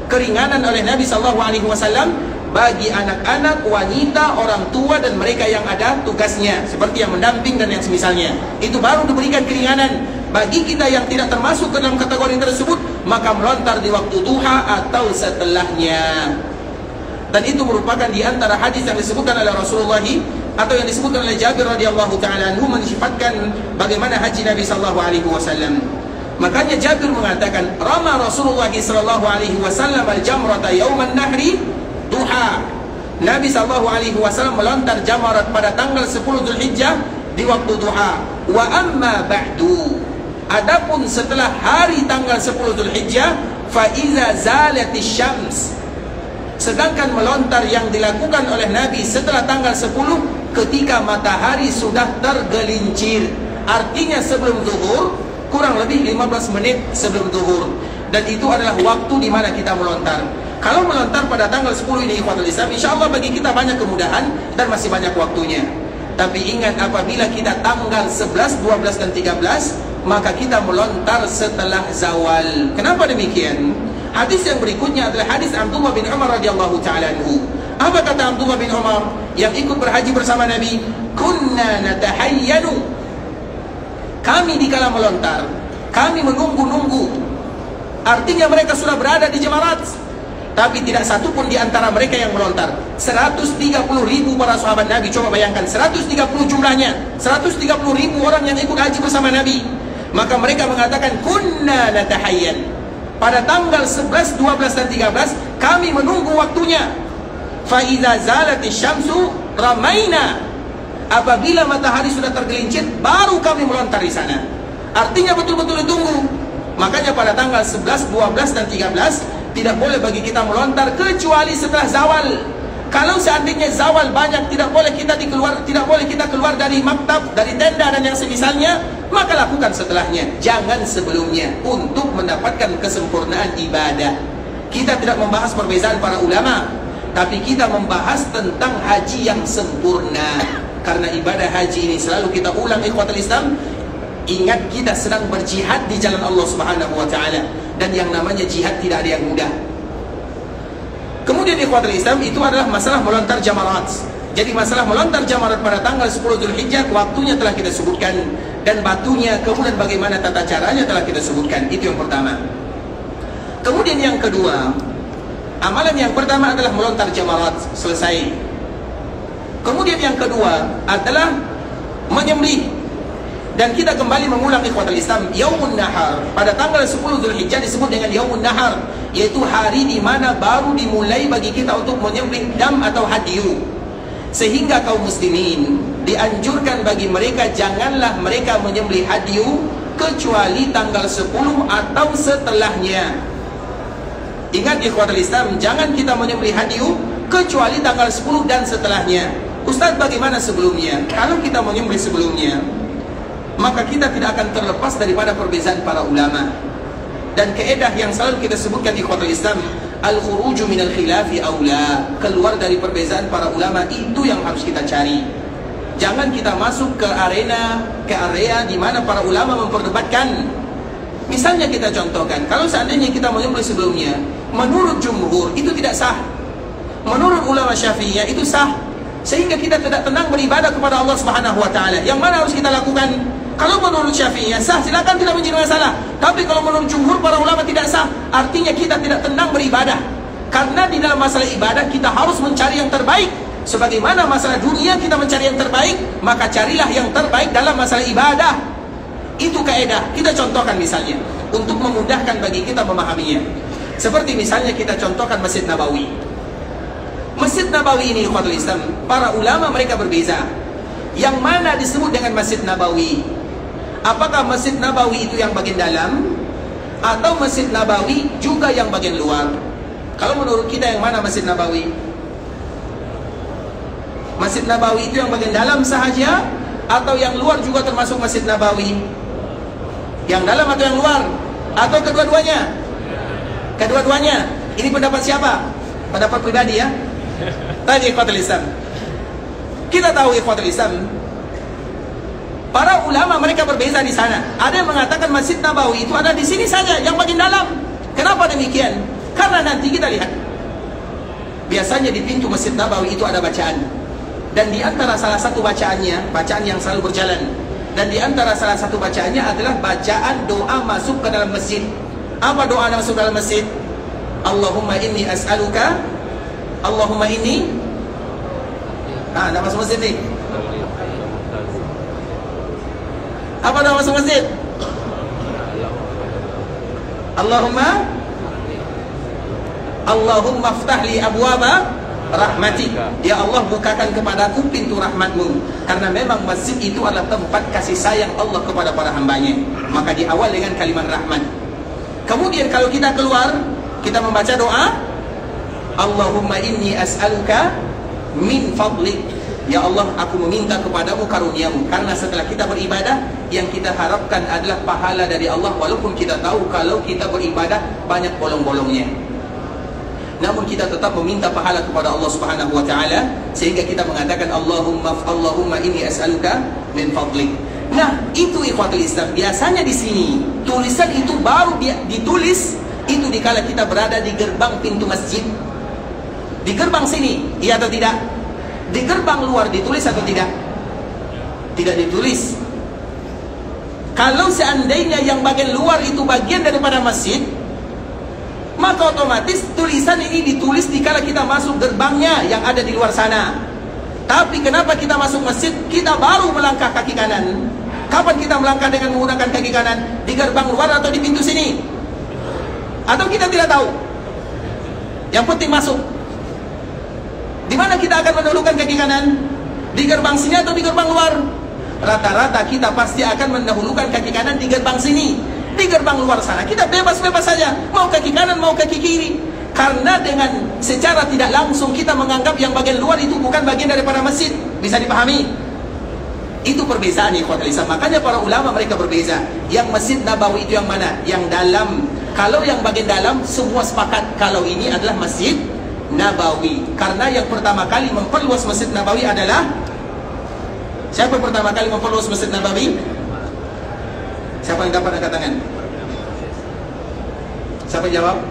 keringanan oleh Nabi sallallahu alaihi wasallam bagi anak-anak, wanita, orang tua dan mereka yang ada tugasnya, seperti yang mendamping dan yang semisalnya. Itu baru diberikan keringanan. Bagi kita yang tidak termasuk ke dalam kategori tersebut, maka melontar di waktu duha atau setelahnya. Dan itu merupakan di antara hadis yang disebutkan oleh Rasulullah atau yang disebutkan oleh Jabir radhiyallahu taala anhu, mensifatkan bagaimana haji Nabi sallallahu alaihi wasallam. Makanya Jabir mengatakan, rama Rasulullah sallallahu alaihi wasallam al-jamrata yauman nahri duha. Nabi sallallahu alaihi wasallam melontar jamarat pada tanggal sepuluh Zulhijjah di waktu duha. Wa amma ba'du, adapun setelah hari tanggal sepuluh Zulhijjah, fa iza zalatis syams, sedangkan melontar yang dilakukan oleh Nabi setelah tanggal sepuluh ketika matahari sudah tergelincir, artinya sebelum zuhur, kurang lebih lima belas menit sebelum zuhur. Dan itu adalah waktu di mana kita melontar. Kalau melontar pada tanggal sepuluh ini ikhwatul Islam, insyaallah bagi kita banyak kemudahan dan masih banyak waktunya. Tapi ingat, apabila kita tanggal sebelas, dua belas dan tiga belas, maka kita melontar setelah zawal. Kenapa demikian? Hadis yang berikutnya adalah hadis Abdullah bin Umar radhiyallahu taala anhu. Apa kata Abdullah bin Umar yang ikut berhaji bersama Nabi? Kunna natahayyanu, kami dikala melontar, kami menunggu-nunggu. Artinya mereka sudah berada di jamarat, tapi tidak satu pun di antara mereka yang melontar. Seratus tiga puluh ribu para sahabat Nabi. Coba bayangkan, seratus tiga puluh jumlahnya, seratus tiga puluh ribu orang yang ikut haji bersama Nabi. Maka mereka mengatakan, kunna natahayyan, pada tanggal sebelas, dua belas dan tiga belas kami menunggu waktunya. Fa idza zalatis syamsu ramaina, apabila matahari sudah tergelincir baru kami melontar di sana. Artinya betul-betul ditunggu. Makanya pada tanggal sebelas, dua belas dan tiga belas tidak boleh bagi kita melontar kecuali setelah zawal. Kalau seandainya zawal banyak, tidak boleh kita dikeluar, tidak boleh kita keluar dari maktab, dari tenda dan yang semisalnya, maka lakukan setelahnya, jangan sebelumnya, untuk mendapatkan kesempurnaan ibadah. Kita tidak membahas perbezaan para ulama, tapi kita membahas tentang haji yang sempurna. Karena ibadah haji ini selalu kita ulang ikhwatul Islam. Ingat, kita sedang berjihad di jalan Allah Subhanahu wa taala, dan yang namanya jihad tidak ada yang mudah. Kemudian ikhwatul Islam, itu adalah masalah melontar jamarat. Jadi masalah melontar jamarat pada tanggal sepuluh Zulhijjah, waktunya telah kita sebutkan, dan batunya, kemudian bagaimana tata caranya telah kita sebutkan. Itu yang pertama. Kemudian yang kedua, amalan yang pertama adalah melontar jamarat, selesai. Kemudian yang kedua adalah menyembelih. Dan kita kembali mengulang ikhwatul Islam, Yaumun Nahar pada tanggal sepuluh Zulhijjah disebut dengan Yaumun Nahar, yaitu hari di mana baru dimulai bagi kita untuk menyembelih dam atau hadiyu. Sehingga kaum muslimin dianjurkan bagi mereka, janganlah mereka menyembelih hadiyu kecuali tanggal sepuluh atau setelahnya. Ingat ikhwatul Islam, jangan kita menyembelih hadiyu kecuali tanggal sepuluh dan setelahnya. Ustaz, bagaimana sebelumnya? Kalau kita menyembelih sebelumnya, maka kita tidak akan terlepas daripada perbezaan para ulama. Dan keedah yang selalu kita sebutkan di ikhwatul Islam, al-khuruju minal khilafi aula, keluar dari perbezaan para ulama, itu yang harus kita cari. Jangan kita masuk ke arena, ke area di mana para ulama memperdebatkan. Misalnya kita contohkan, kalau seandainya kita menyembelih sebelumnya, menurut jumhur itu tidak sah, menurut ulama Syafi'iyah itu sah, sehingga kita tidak tenang beribadah kepada Allah Subhanahu wa taala. Yang mana harus kita lakukan? Kalau menurut Syafi'iyah sah, silakan, tidak menjadi masalah. Tapi kalau menurut jumhur para ulama tidak sah, artinya kita tidak tenang beribadah. Karena di dalam masalah ibadah kita harus mencari yang terbaik. Sebagaimana masalah dunia kita mencari yang terbaik, maka carilah yang terbaik dalam masalah ibadah. Itu kaidah. Kita contohkan misalnya, untuk memudahkan bagi kita memahaminya. Seperti misalnya kita contohkan Masjid Nabawi. Masjid Nabawi ini ikhwatul Islam, para ulama mereka berbeza. Yang mana disebut dengan Masjid Nabawi? Apakah Masjid Nabawi itu yang bagian dalam, atau Masjid Nabawi juga yang bagian luar? Kalau menurut kita yang mana Masjid Nabawi? Masjid Nabawi itu yang bagian dalam sahaja, atau yang luar juga termasuk Masjid Nabawi? Yang dalam atau yang luar? Atau kedua-duanya? Kedua-duanya. Ini pendapat siapa? Pendapat pribadi ya. Tadi ikhwatul Islam, kita tahu ikhwatul Islam, para ulama mereka berbeza di sana. Ada yang mengatakan Masjid Nabawi itu ada di sini saja, yang bagian dalam. Kenapa demikian? Karena nanti kita lihat, biasanya di pintu Masjid Nabawi itu ada bacaan, dan di antara salah satu bacaannya, bacaan yang selalu berjalan, dan di antara salah satu bacaannya adalah bacaan doa masuk ke dalam masjid. Apa doa masuk dalam masjid? Allahumma inni as'aluka, Allahumma inni, ah, dah masuk masjid ni. Apa doa masuk masjid? Allahumma Allahumma ftahli abwaba rahmatik. Ya Allah, bukakan kepadaku pintu rahmatmu. Karena memang masjid itu adalah tempat kasih sayang Allah kepada para hambanya. Maka diawal dengan kalimat rahmat. Kemudian kalau kita keluar, kita membaca doa, Allahumma inni as'aluka min fadlik. Ya Allah, aku meminta kepadamu karuniamu. Karena setelah kita beribadah, yang kita harapkan adalah pahala dari Allah. Walaupun kita tahu kalau kita beribadah banyak bolong-bolongnya, namun kita tetap meminta pahala kepada Allah Subhanahu wa taala, sehingga kita mengatakan Allahumma Allahumma inni as'aluka min fadlik. Nah, itu ikhwatul Islam. Biasanya di sini tulisan itu baru ditulis itu dikala kita berada di gerbang pintu masjid. Di gerbang sini, iya atau tidak? Di gerbang luar ditulis atau tidak? Tidak ditulis. Kalau seandainya yang bagian luar itu bagian daripada masjid, maka otomatis tulisan ini ditulis dikala kita masuk gerbangnya yang ada di luar sana. Tapi kenapa kita masuk masjid, kita baru melangkah kaki kanan? Kapan kita melangkah dengan menggunakan kaki kanan? Di gerbang luar atau di pintu sini? Atau kita tidak tahu? Yang penting masuk. Di mana kita akan mendahulukan kaki kanan? Di gerbang sini atau di gerbang luar? Rata-rata kita pasti akan mendahulukan kaki kanan di gerbang sini. Di gerbang luar sana kita bebas-bebas saja, mau kaki kanan mau kaki kiri. Karena dengan secara tidak langsung kita menganggap yang bagian luar itu bukan bagian daripada masjid. Bisa dipahami? Itu perbezaan ikhwatul Islam. Makanya para ulama mereka berbeza. Yang Masjid Nabawi itu yang mana? Yang dalam. Kalau yang bagian dalam semua sepakat kalau ini adalah Masjid Nabawi. Karena yang pertama kali memperluas Masjid Nabawi adalah, siapa yang pertama kali memperluas Masjid Nabawi? Siapa yang dapat angkat tangan? Siapa yang jawab?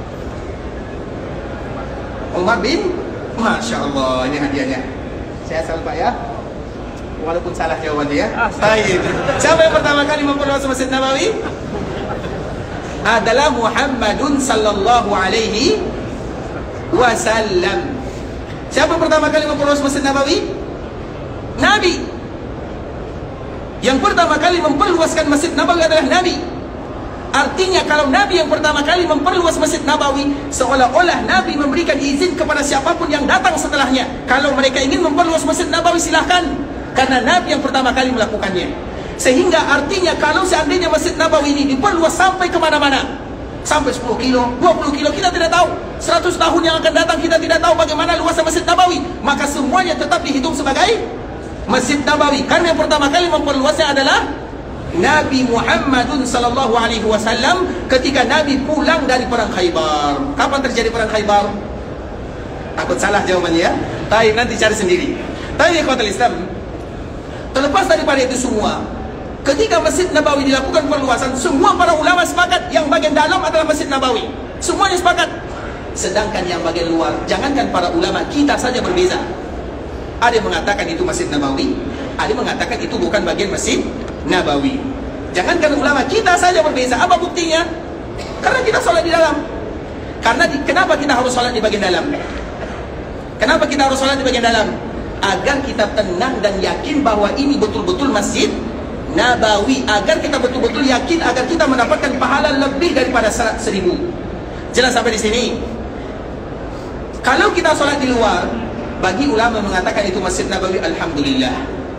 Umar bin? Masya Allah, ini hadiahnya. Saya salah Pak ya, walaupun salah jawabannya ya. Baik. Siapa yang pertama kali memperluas Masjid Nabawi? Adalah Muhammadun sallallahu alaihi wasallam. Siapa pertama kali memperluas Masjid Nabawi? Nabi. Yang pertama kali memperluaskan Masjid Nabawi adalah Nabi. Artinya kalau Nabi yang pertama kali memperluas Masjid Nabawi, seolah-olah Nabi memberikan izin kepada siapapun yang datang setelahnya. Kalau mereka ingin memperluas Masjid Nabawi silahkan, karena Nabi yang pertama kali melakukannya. Sehingga artinya kalau seandainya Masjid Nabawi ini diperluas sampai kemana-mana, sampai sepuluh kilo, dua puluh kilo, kita tidak tahu. seratus tahun yang akan datang kita tidak tahu bagaimana luasnya Masjid Nabawi. Maka semuanya tetap dihitung sebagai Masjid Nabawi. Karena yang pertama kali memperluasnya adalah Nabi Muhammadun sallallahu alaihi wasallam ketika Nabi pulang dari perang Khaybar. Kapan terjadi perang Khaybar? Takut salah jawabannya ya. Tapi nanti cari sendiri. Tapi ikhwatul Islam, terlepas daripada itu semua, ketika Masjid Nabawi dilakukan perluasan, semua para ulama sepakat yang bagian dalam adalah Masjid Nabawi. Semuanya sepakat. Sedangkan yang bagian luar, jangankan para ulama, kita saja berbeza. Ada yang mengatakan itu Masjid Nabawi, ada yang mengatakan itu bukan bagian Masjid Nabawi. Jangankan ulama, kita saja berbeza. Apa buktinya? Karena kita sholat di dalam. Karena di, kenapa kita harus sholat di bagian dalam? Kenapa kita harus sholat di bagian dalam? Agar kita tenang dan yakin bahwa ini betul-betul Masjid Nabawi. Agar kita betul-betul yakin, agar kita mendapatkan pahala lebih daripada seribu. Jelas sampai di sini? Kalau kita sholat di luar, bagi ulama mengatakan itu Masjid Nabawi, alhamdulillah.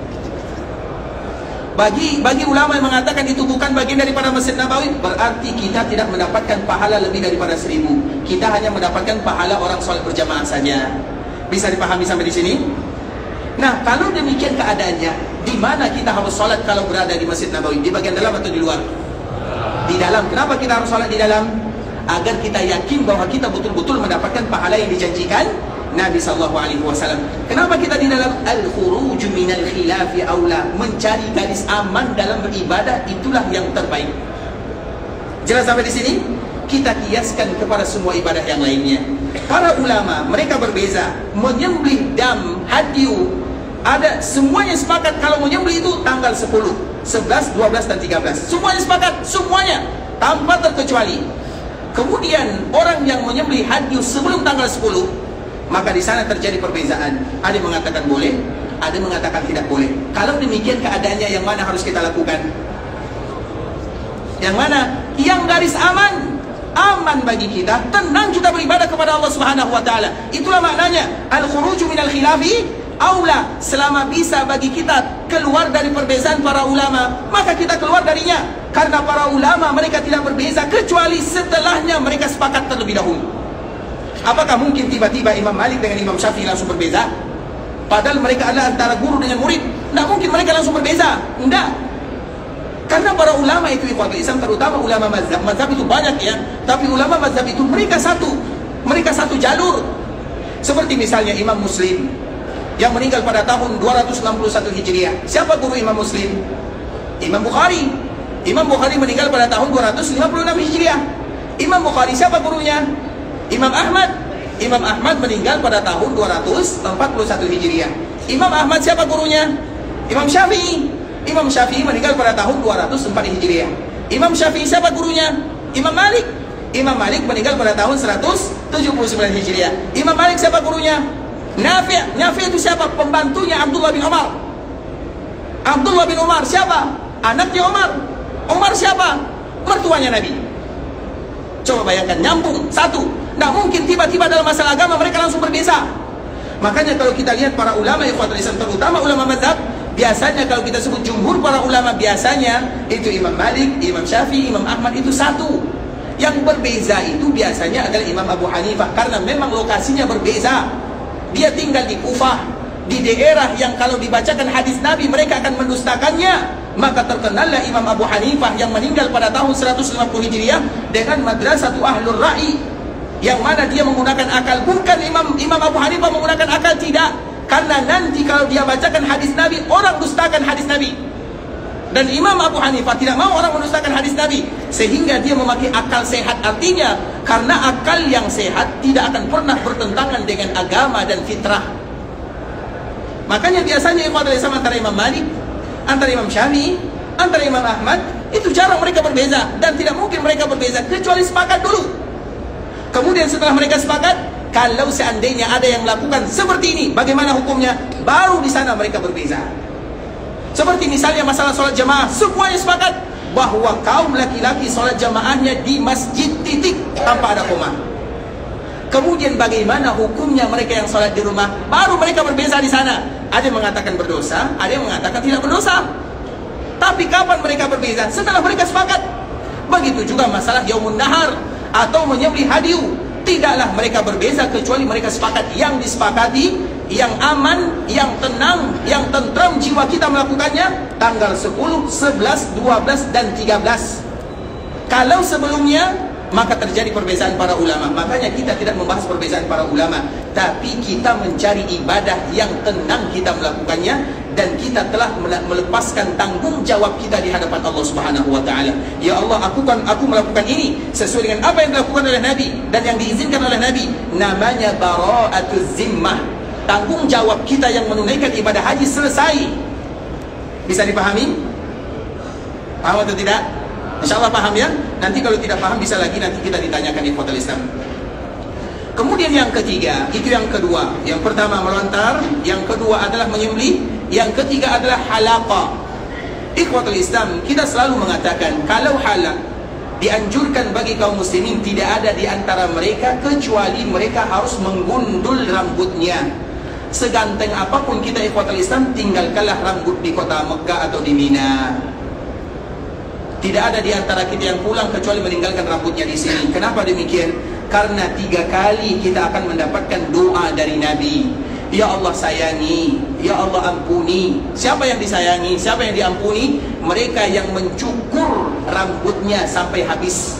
Bagi bagi ulama yang mengatakan itu bukan bagian daripada Masjid Nabawi, berarti kita tidak mendapatkan pahala lebih daripada seribu. Kita hanya mendapatkan pahala orang sholat berjamaah saja. Bisa dipahami sampai di sini? Nah, kalau demikian keadaannya, di mana kita harus sholat kalau berada di Masjid Nabawi? Di bagian dalam atau di luar? Di dalam. Kenapa kita harus sholat di dalam? Agar kita yakin bahwa kita betul-betul mendapatkan pahala yang dijanjikan Nabi sallallahu alaihi wasallam. Kenapa kita di dalam? Al-khuruj minal khilafi aula. Mencari garis aman dalam beribadah itulah yang terbaik. Jelas sampai di sini? kita kiaskan kepada semua ibadah yang lainnya. Para ulama mereka berbeza. Menyembelih dam, hadiu, ada semuanya sepakat kalau menyembelih itu tanggal sepuluh, sebelas, dua belas dan tiga belas. Semuanya sepakat, semuanya tanpa terkecuali. Kemudian orang yang menyembelih hadiu sebelum tanggal sepuluh, maka di sana terjadi perbezaan. Ada yang mengatakan boleh, ada yang mengatakan tidak boleh. Kalau demikian keadaannya, yang mana harus kita lakukan? Yang mana? Yang garis aman. Aman bagi kita, tenang kita beribadah kepada Allah Subhanahu wa taala. Itulah maknanya al-khuruju minal khilafi aula. Selama bisa bagi kita keluar dari perbezaan para ulama, maka kita keluar darinya. Karena para ulama mereka tidak berbeza kecuali setelahnya mereka sepakat terlebih dahulu. Apakah mungkin tiba-tiba Imam Malik dengan Imam Syafi'i langsung berbeza? Padahal mereka adalah antara guru dengan murid. Tidak mungkin mereka langsung berbeza. Tidak. Karena para ulama itu ikhwatul Islam, terutama ulama mazhab, mazhab itu banyak ya, tapi ulama mazhab itu mereka satu, mereka satu jalur. Seperti misalnya Imam Muslim yang meninggal pada tahun dua ratus enam puluh satu Hijriah. Siapa guru Imam Muslim? Imam Bukhari. Imam Bukhari meninggal pada tahun dua ratus lima puluh enam Hijriah. Imam Bukhari siapa gurunya? Imam Ahmad. Imam Ahmad meninggal pada tahun dua ratus empat puluh satu Hijriah. Imam Ahmad siapa gurunya? Imam Syafi'i. Imam Syafi'i meninggal pada tahun dua ratus empat Hijriah. Imam Syafi'i siapa gurunya? Imam Malik. Imam Malik meninggal pada tahun seratus tujuh puluh sembilan Hijriah. Imam Malik siapa gurunya? Nafi'. Nafi' itu siapa? Pembantunya Abdullah bin Umar. Abdullah bin Umar siapa? Anaknya Umar. Umar siapa? Mertuanya Nabi. Coba bayangkan, nyambung, satu. Tidak mungkin tiba-tiba dalam masalah agama mereka langsung berbeza. Makanya kalau kita lihat para ulama ikhwatul Islam, terutama ulama mazhab, biasanya kalau kita sebut jumhur para ulama, biasanya itu Imam Malik, Imam Syafi'i, Imam Ahmad itu satu. Yang berbeza itu biasanya adalah Imam Abu Hanifah, karena memang lokasinya berbeza. Dia tinggal di Kufah, di daerah yang kalau dibacakan hadis Nabi mereka akan mendustakannya. Maka terkenallah Imam Abu Hanifah yang meninggal pada tahun seratus lima puluh Hijriah dengan madrasatu Ahlur Ra'i, yang mana dia menggunakan akal. Bukan Imam Imam Abu Hanifah menggunakan akal, tidak. Karena nanti kalau dia bacakan hadis Nabi, orang dustakan hadis Nabi. Dan Imam Abu Hanifah tidak mau orang mendustakan hadis Nabi, sehingga dia memakai akal sehat. Artinya, karena akal yang sehat tidak akan pernah bertentangan dengan agama dan fitrah. Makanya biasanya ikhwatul Islam antara Imam Malik, antara Imam Syafi'i, antara Imam Ahmad, itu jarang mereka berbeza. Dan tidak mungkin mereka berbeza kecuali sepakat dulu. Kemudian setelah mereka sepakat, kalau seandainya ada yang melakukan seperti ini, bagaimana hukumnya? Baru di sana mereka berbeza. Seperti misalnya masalah sholat jamaah, semuanya sepakat bahwa kaum laki-laki sholat jamaahnya di masjid titik tanpa ada koma. Kemudian bagaimana hukumnya mereka yang sholat di rumah? Baru mereka berbeza di sana. Ada yang mengatakan berdosa, ada yang mengatakan tidak berdosa. Tapi kapan mereka berbeza? Setelah mereka sepakat. Begitu juga masalah yaumun nahar atau menyembelih hadiu. Tidaklah mereka berbeza kecuali mereka sepakat. Yang disepakati, yang aman, yang tenang, yang tentram jiwa kita melakukannya tanggal sepuluh, sebelas, dua belas dan tiga belas. Kalau sebelumnya, maka terjadi perbezaan para ulama. Makanya kita tidak membahas perbezaan para ulama, tapi kita mencari ibadah yang tenang kita melakukannya, dan kita telah melepaskan tanggung jawab kita di hadapan Allah Subhanahu wa taala. Ya Allah, aku kan aku melakukan ini sesuai dengan apa yang dilakukan oleh Nabi dan yang diizinkan oleh Nabi. Namanya bara'atuz zimmah. Tanggung jawab kita yang menunaikan ibadah haji selesai. Bisa dipahami? Paham atau tidak? InsyaAllah paham ya. Nanti kalau tidak paham bisa lagi nanti kita ditanyakan di Ikhwatul Islam. Kemudian yang ketiga, itu yang kedua. Yang pertama melontar, yang kedua adalah menyembelih, yang ketiga adalah halaqah. Ikhwatul Islam, kita selalu mengatakan kalau halaq dianjurkan bagi kaum muslimin, tidak ada di antara mereka kecuali mereka harus menggundul rambutnya. Seganteng apapun kita ikhwatul Islam, tinggalkanlah rambut di kota Mekah atau di Mina. Tidak ada di antara kita yang pulang kecuali meninggalkan rambutnya di sini. Kenapa demikian? Karena tiga kali kita akan mendapatkan doa dari Nabi. Ya Allah sayangi, Ya Allah ampuni. Siapa yang disayangi? Siapa yang diampuni? Mereka yang mencukur rambutnya sampai habis.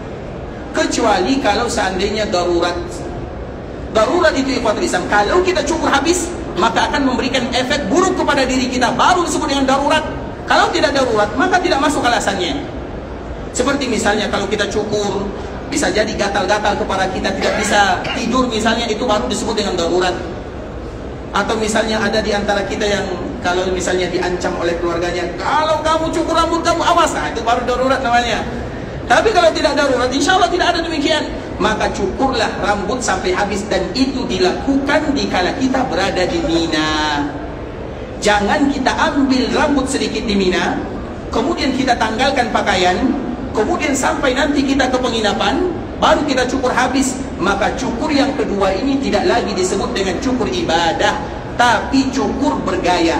Kecuali kalau seandainya darurat. Darurat itu ikhwatul Islam. Kalau kita cukur habis, maka akan memberikan efek buruk kepada diri kita. Baru disebut dengan darurat. Kalau tidak darurat, maka tidak masuk alasannya. Seperti misalnya kalau kita cukur bisa jadi gatal-gatal kepala kita, tidak bisa tidur misalnya, itu baru disebut dengan darurat. Atau misalnya ada di antara kita yang kalau misalnya diancam oleh keluarganya, kalau kamu cukur rambut kamu awas, nah itu baru darurat namanya. Tapi kalau tidak darurat, insya Allah tidak ada demikian. Maka cukurlah rambut sampai habis, dan itu dilakukan dikala kita berada di Mina. Jangan kita ambil rambut sedikit di Mina, kemudian kita tanggalkan pakaian, kemudian sampai nanti kita ke penginapan, baru kita cukur habis. Maka cukur yang kedua ini tidak lagi disebut dengan cukur ibadah, tapi cukur bergaya.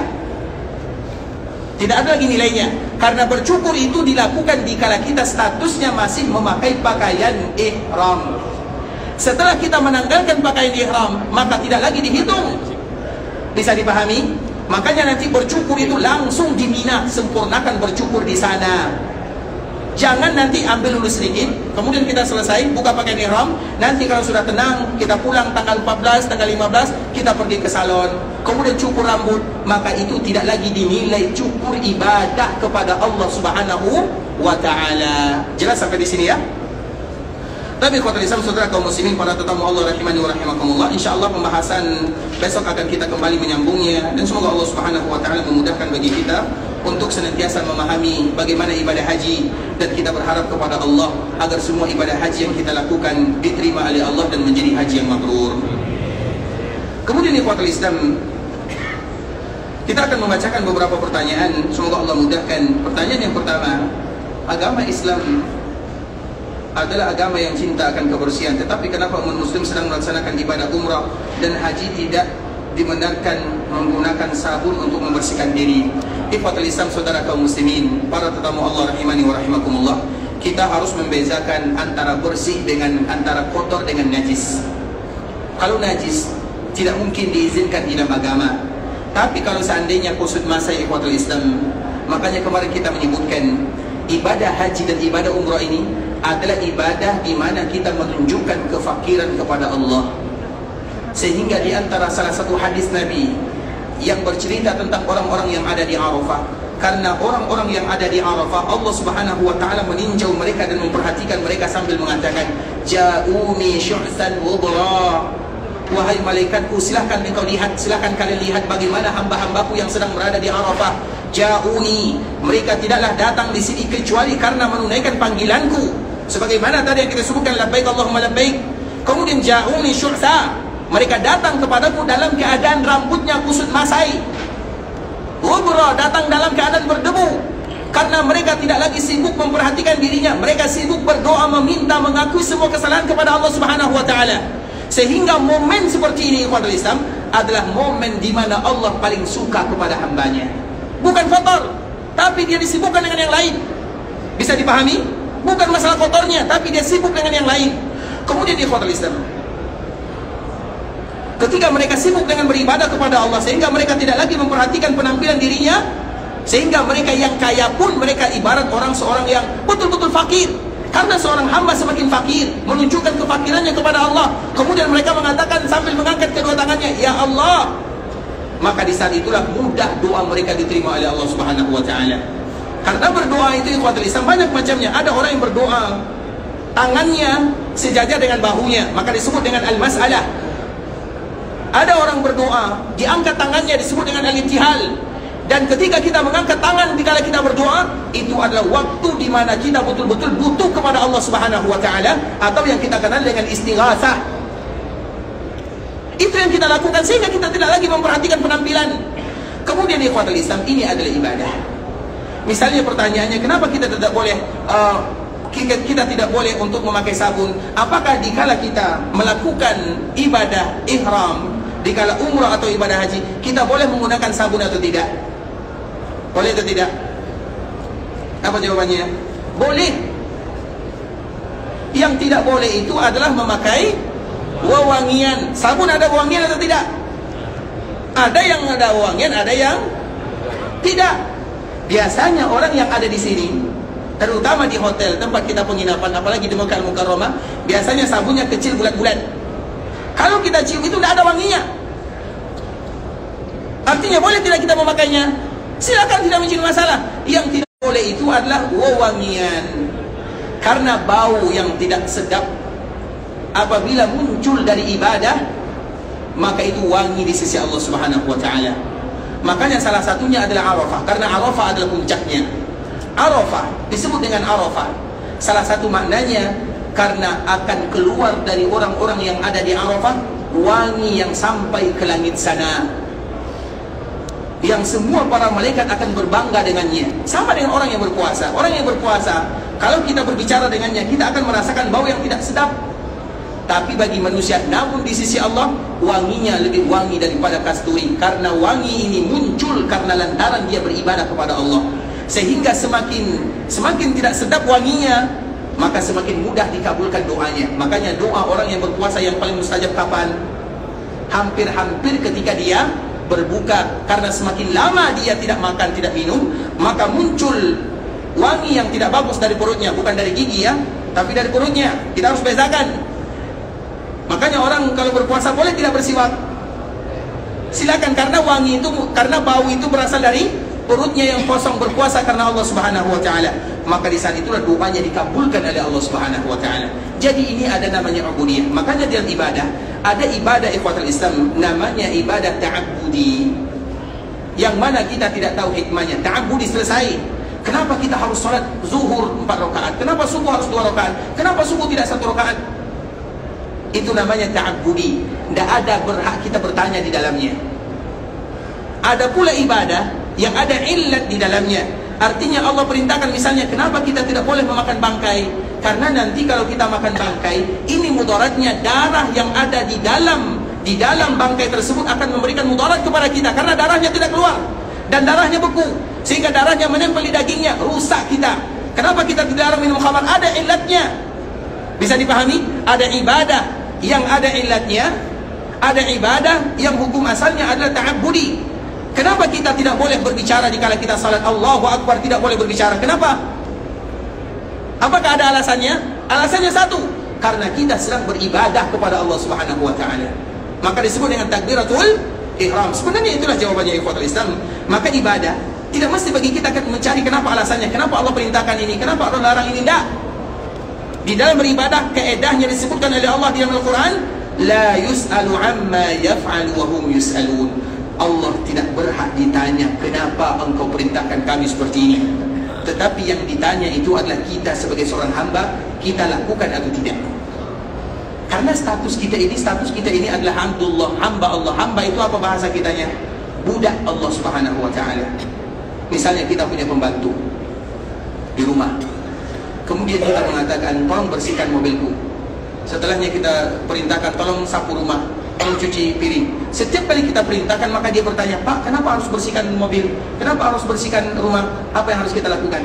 Tidak ada lagi nilainya, karena bercukur itu dilakukan dikala kita statusnya masih memakai pakaian ihram. Setelah kita menanggalkan pakaian ihram, maka tidak lagi dihitung. Bisa dipahami? Makanya nanti bercukur itu langsung di Mina, sempurnakan bercukur di sana. Jangan nanti ambil dulu sedikit, kemudian kita selesai buka pakaian ihram. Nanti kalau sudah tenang, kita pulang tanggal empat belas, tanggal lima belas, kita pergi ke salon, kemudian cukur rambut. Maka itu tidak lagi dinilai cukur ibadah kepada Allah Subhanahu wa ta'ala. Jelas sampai di sini ya? Tapi khotbah Islam, saudara kaum muslimin, para tetamu Allah rahimani wa rahimakumullah, insyaallah pembahasan besok akan kita kembali menyambungnya, dan semoga Allah Subhanahu wa ta'ala memudahkan bagi kita untuk senantiasa memahami bagaimana ibadah haji, dan kita berharap kepada Allah agar semua ibadah haji yang kita lakukan diterima oleh Allah dan menjadi haji yang mabrur. Kemudian ikhwatul Islam, kita akan membacakan beberapa pertanyaan, semoga Allah mudahkan. Pertanyaan yang pertama, agama Islam adalah agama yang cinta akan kebersihan, tetapi kenapa umat muslim sedang melaksanakan ibadah umrah dan haji tidak dibenarkan menggunakan sabun untuk membersihkan diri? Ikhwatul Islam, saudara kaum muslimin, para tetamu Allah rahimani wa rahimakumullah, kita harus membezakan antara bersih dengan antara kotor dengan najis. Kalau najis tidak mungkin diizinkan di dalam agama. Tapi kalau seandainya kusut masa, ikhwatul Islam, makanya kemarin kita menyebutkan ibadah haji dan ibadah umrah ini adalah ibadah di mana kita menunjukkan kefakiran kepada Allah. Sehingga di antara salah satu hadis Nabi yang bercerita tentang orang-orang yang ada di Arafah, karena orang-orang yang ada di Arafah, Allah Subhanahu wa ta'ala meninjau mereka dan memperhatikan mereka sambil mengatakan, ja'uni syu'san wudra, wahai malaikatku, silahkan engkau lihat, silahkan kalian lihat bagaimana hamba-hambaku yang sedang berada di Arafah. Ja'uni, mereka tidaklah datang di sini kecuali karena menunaikan panggilanku, sebagaimana tadi yang kita sebutkan, labbaik Allahumma labbaik. Kemudian ja'uni syu'sa, mereka datang kepadaku dalam keadaan rambutnya kusut masai. Wubra, datang dalam keadaan berdebu, karena mereka tidak lagi sibuk memperhatikan dirinya, mereka sibuk berdoa, meminta, mengakui semua kesalahan kepada Allah Subhanahu wa ta'ala. Sehingga momen seperti ini, ikhwatul Islam, adalah momen di mana Allah paling suka kepada hambanya. Bukan kotor, tapi dia disibukkan dengan yang lain. Bisa dipahami? Bukan masalah kotornya, tapi dia sibuk dengan yang lain. Kemudian ikhwatul Islam, ketika mereka sibuk dengan beribadah kepada Allah, sehingga mereka tidak lagi memperhatikan penampilan dirinya, sehingga mereka yang kaya pun mereka ibarat orang seorang yang betul-betul fakir. Karena seorang hamba semakin fakir, menunjukkan kefakirannya kepada Allah, kemudian mereka mengatakan sambil mengangkat kedua tangannya, ya Allah, maka di saat itulah mudah doa mereka diterima oleh Allah Subhanahu wa ta'ala. Karena berdoa itu ikhwatul Islam banyak macamnya. Ada orang yang berdoa tangannya sejajar dengan bahunya, maka disebut dengan al-mas'alah. Ada orang berdoa diangkat tangannya, disebut dengan al-ibtihal. Dan ketika kita mengangkat tangan dikala kita berdoa, itu adalah waktu di mana kita betul-betul butuh kepada Allah Subhanahu wa ta'ala, atau yang kita kenal dengan istighatsah. Itu yang kita lakukan sehingga kita tidak lagi memperhatikan penampilan. Kemudian ikhwatul Islam, ini adalah ibadah. Misalnya pertanyaannya, kenapa kita tidak boleh uh, kita, kita tidak boleh untuk memakai sabun? Apakah dikala kita melakukan ibadah ihram, dikala umrah atau ibadah haji, kita boleh menggunakan sabun atau tidak? Boleh atau tidak? Apa jawabannya? Boleh. Yang tidak boleh itu adalah memakai wewangian. Sabun ada wewangian atau tidak? Ada yang ada wewangian, ada yang tidak. Biasanya orang yang ada di sini, terutama di hotel tempat kita penginapan, apalagi di Mekah Al-Mukarramah, biasanya sabunnya kecil bulat-bulat. Kalau kita cium itu tidak ada wanginya. Artinya boleh tidak kita memakainya? Silakan, tidak menjadi masalah. Yang tidak boleh itu adalah wewangian. Karena bau yang tidak sedap apabila muncul dari ibadah, maka itu wangi di sisi Allah Subhanahu wa taala. Makanya salah satunya adalah Arafah, karena Arafah adalah puncaknya. Arafah disebut dengan Arafah, salah satu maknanya karena akan keluar dari orang-orang yang ada di Arafah wangi yang sampai ke langit sana, yang semua para malaikat akan berbangga dengannya. Sama dengan orang yang berpuasa. Orang yang berpuasa, kalau kita berbicara dengannya, kita akan merasakan bau yang tidak sedap. Tapi bagi manusia, namun di sisi Allah, wanginya lebih wangi daripada kasturi. Karena wangi ini muncul karena lantaran dia beribadah kepada Allah. Sehingga semakin semakin tidak sedap wanginya, maka semakin mudah dikabulkan doanya. Makanya doa orang yang berpuasa yang paling mustajab kapan? Hampir-hampir ketika dia berbuka. Karena semakin lama dia tidak makan, tidak minum, maka muncul wangi yang tidak bagus dari perutnya. Bukan dari gigi ya, tapi dari perutnya. Kita harus bezakan. Makanya orang kalau berpuasa boleh tidak bersiwak, silakan, karena wangi itu, karena bau itu berasal dari perutnya yang kosong berpuasa karena Allah Subhanahu wa taala. Maka di saat itulah doanya dikabulkan oleh Allah Subhanahu wa taala. Jadi ini ada namanya ubudiyah. Makanya dalam ibadah ada ibadah ikhwatul Islam namanya ibadah ta'abbudi, yang mana kita tidak tahu hikmahnya. Ta'abbudi selesai, kenapa kita harus sholat zuhur empat rakaat? Kenapa subuh harus dua rakaat? Kenapa subuh tidak satu rakaat? Itu namanya ta'abbudi. Tidak ada berhak kita bertanya di dalamnya. Ada pula ibadah yang ada illat di dalamnya. Artinya Allah perintahkan, misalnya kenapa kita tidak boleh memakan bangkai? Karena nanti kalau kita makan bangkai, ini mudaratnya darah yang ada di dalam di dalam bangkai tersebut akan memberikan mudarat kepada kita, karena darahnya tidak keluar dan darahnya beku, sehingga darahnya menempel di dagingnya, rusak kita. Kenapa kita tidak minum khamar? Ada illatnya. Bisa dipahami? Ada ibadah yang ada illatnya, ada ibadah yang hukum asalnya adalah ta'abbudi. Kenapa kita tidak boleh berbicara dikala kita salat Allahu Akbar, tidak boleh berbicara? Kenapa? Apakah ada alasannya? Alasannya satu, karena kita sedang beribadah kepada Allah Subhanahu wa taala. Maka disebut dengan takbiratul ihram. Sebenarnya itulah jawabannya ikhwatul Islam. Maka ibadah tidak mesti bagi kita mencari kenapa alasannya, kenapa Allah perintahkan ini, kenapa Allah larang ini. Tidak. Di dalam beribadah, kaedahnya disebutkan oleh Allah di dalam Al-Quran, la yus'alu amma yaf'alu wa hum yus'alun. Allah tidak berhak ditanya kenapa engkau perintahkan kami seperti ini. Tetapi yang ditanya itu adalah kita sebagai seorang hamba, kita lakukan atau tidak. Karena status kita ini, status kita ini adalah hamdulillah, hamba Allah. Hamba itu apa bahasa kitanya? Budak Allah Subhanahu wa ta'ala. Misalnya kita punya pembantu di rumah, kemudian kita mengatakan, tolong bersihkan mobilku. Setelahnya kita perintahkan, tolong sapu rumah, tolong cuci piring. Setiap kali kita perintahkan, maka dia bertanya, Pak, kenapa harus bersihkan mobil? Kenapa harus bersihkan rumah? Apa yang harus kita lakukan?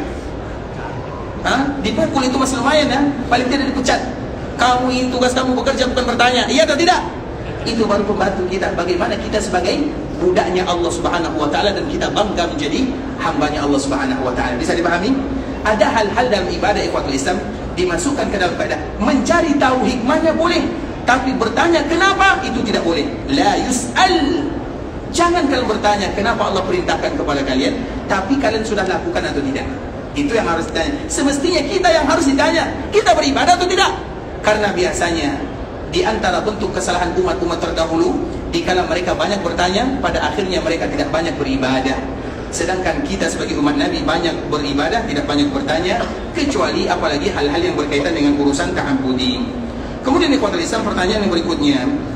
Hah? Dipukul itu masih lumayan ya, paling tidak dipecat. Kamu ini tugas kamu bekerja, bukan bertanya. Iya atau tidak? Itu baru pembantu kita. Bagaimana kita sebagai budaknya Allah Subhanahu wa ta'ala, dan kita bangga menjadi hambanya Allah Subhanahu wa ta'ala. Bisa dipahami? Ada hal-hal dalam ibadah ikhwatul Islam dimasukkan ke dalam faedah. Mencari tahu hikmahnya boleh, tapi bertanya kenapa itu tidak boleh. La yus'al. Jangan kalian bertanya kenapa Allah perintahkan kepada kalian, tapi kalian sudah lakukan atau tidak. Itu yang harus ditanya. Semestinya kita yang harus ditanya, kita beribadah atau tidak. Karena biasanya di antara bentuk kesalahan umat-umat terdahulu, dikala mereka banyak bertanya, pada akhirnya mereka tidak banyak beribadah. Sedangkan kita sebagai umat Nabi banyak beribadah, tidak banyak bertanya, kecuali apalagi hal-hal yang berkaitan dengan urusan ta'abbudi. Kemudian ikhwatul Islam, pertanyaan yang berikutnya,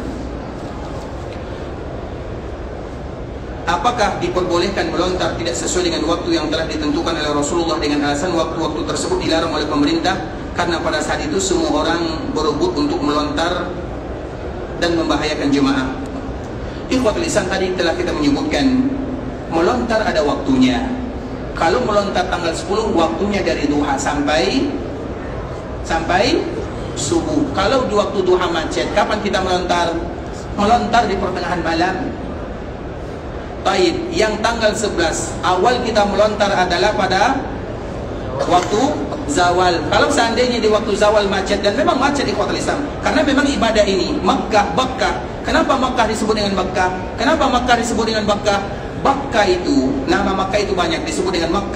apakah diperbolehkan melontar tidak sesuai dengan waktu yang telah ditentukan oleh Rasulullah dengan alasan waktu-waktu tersebut dilarang oleh pemerintah karena pada saat itu semua orang berebut untuk melontar dan membahayakan jemaah? Ikhwatul Islam, tadi telah kita menyebutkan melontar ada waktunya. Kalau melontar tanggal sepuluh, waktunya dari duha sampai sampai subuh. Kalau di waktu duha macet, kapan kita melontar? Melontar di pertengahan malam. Baik, yang tanggal sebelas awal kita melontar adalah pada waktu zawal. Kalau seandainya di waktu zawal macet, dan memang macet ikhwatul Islam, karena memang ibadah ini Makkah, Bakkah. Kenapa Makkah disebut dengan Makkah? Kenapa Makkah disebut dengan Bakkah? Makkah itu, nama Makkah itu banyak, disebut dengan Makkah,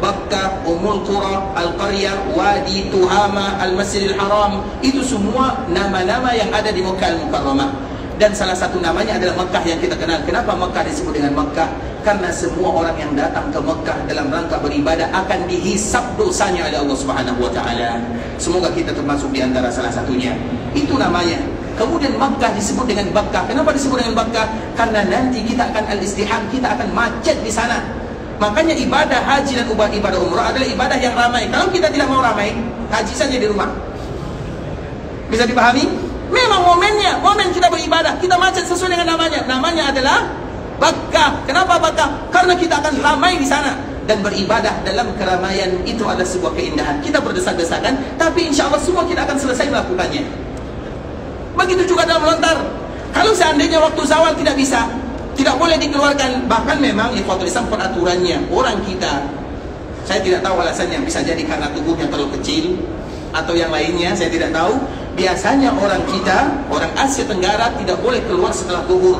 Bakkah, Ummul Qura, Al-Qaryah, Wadi, Tuhama, Al-Masjidil Haram. Itu semua nama-nama yang ada di Makkah Al-Mukarramah. Dan salah satu namanya adalah Mekah yang kita kenal. Kenapa Mekah disebut dengan Mekah? Karena semua orang yang datang ke Mekah dalam rangka beribadah akan dihisap dosanya oleh Allah Subhanahu wa taala. Semoga kita termasuk di antara salah satunya. Itu namanya. Kemudian Mekah disebut dengan Bakkah. Kenapa disebut dengan Bakkah? Karena nanti kita akan al-istiham, kita akan macet di sana. Makanya ibadah haji dan ibadah umrah adalah ibadah yang ramai. Kalau kita tidak mau ramai, haji saja di rumah. Bisa dipahami? Memang momennya, momen kita beribadah, kita macet sesuai dengan namanya. Namanya adalah Bakkah. Kenapa Bakkah? Karena kita akan ramai di sana. Dan beribadah dalam keramaian itu adalah sebuah keindahan. Kita berdesak-desakan, tapi insya Allah semua kita akan selesai melakukannya. Begitu juga dalam lontar. Kalau seandainya waktu zawal tidak bisa, tidak boleh dikeluarkan. Bahkan memang ikhwatul Islam peraturannya, orang kita, saya tidak tahu alasannya, bisa jadi karena tubuhnya terlalu kecil atau yang lainnya, saya tidak tahu. Biasanya orang kita, orang Asia Tenggara tidak boleh keluar setelah zuhur.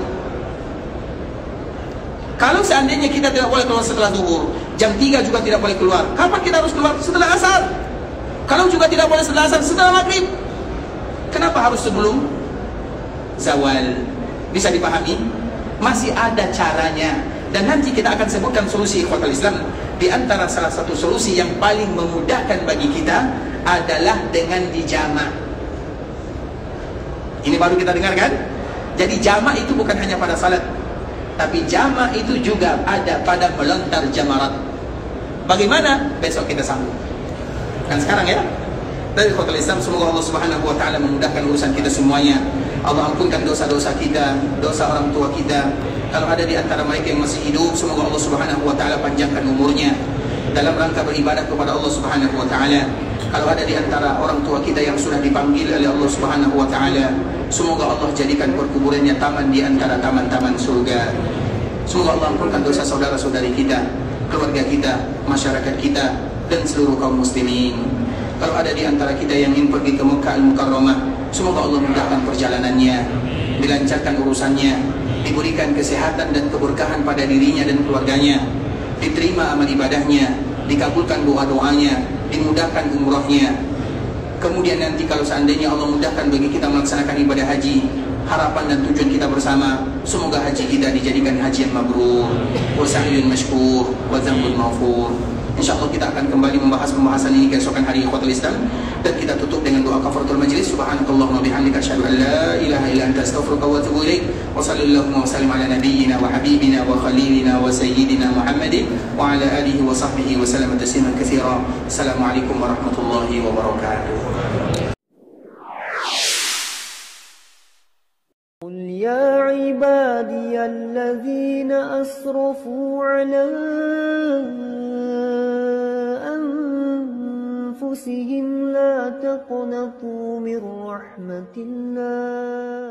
Kalau seandainya kita tidak boleh keluar setelah zuhur, jam tiga juga tidak boleh keluar. Kapan kita harus keluar? Setelah asar. Kalau juga tidak boleh setelah asar, setelah maghrib. Kenapa harus sebelum zawal? Bisa dipahami? Masih ada caranya. Dan nanti kita akan sebutkan solusi ikhwatul Islam. Di antara salah satu solusi yang paling memudahkan bagi kita adalah dengan dijama'. Ini baru kita dengarkan. Jadi jama' itu bukan hanya pada salat, tapi jama' itu juga ada pada melontar jamarat. Bagaimana? Besok kita sambung. Kan sekarang ya. Dari ikhwatul Islam, semoga Allah Subhanahu wa taala memudahkan urusan kita semuanya. Allah ampunkan dosa-dosa kita, dosa orang tua kita. Kalau ada di antara mereka yang masih hidup, semoga Allah Subhanahu wa taala panjangkan umurnya dalam rangka beribadah kepada Allah Subhanahu wa taala. Kalau ada di antara orang tua kita yang sudah dipanggil oleh Allah Subhanahu wa taala, semoga Allah jadikan perkuburannya taman di antara taman-taman surga. Semoga Allah ampunkan dosa saudara-saudari kita, keluarga kita, masyarakat kita, dan seluruh kaum muslimin. Kalau ada di antara kita yang ingin pergi ke Makkah Al-Mukarramah, semoga Allah mudahkan perjalanannya, dilancarkan urusannya, diberikan kesehatan dan keberkahan pada dirinya dan keluarganya, diterima amal ibadahnya, dikabulkan doa-doanya, dimudahkan umrahnya. Kemudian nanti kalau seandainya Allah mudahkan bagi kita melaksanakan ibadah haji, harapan dan tujuan kita bersama, semoga haji kita dijadikan haji yang mabrur, wa sa'yun mashkur, wa dzambun maghfur. InsyaAllah kita akan kembali membahas pembahasan ini keesokan hari ikhwatul Islam. Dan kita tutup dengan doa kafaratul majlis. Subhanakallahumma bihamdika asyhadu an la ilaha illa anta astaghfiruka wa atubu ilaik. Wa sallallahu wa sallim ala nabiyyina wa habibina wa khalilina wa sayyidina Muhammadin wa ala alihi wa sahbihi wa sallam tasliman katsira. Assalamualaikum warahmatullahi wabarakatuh. قل يا عبادي الذين أسرفوا على أنفسهم لا تقنطوا من رحمة الله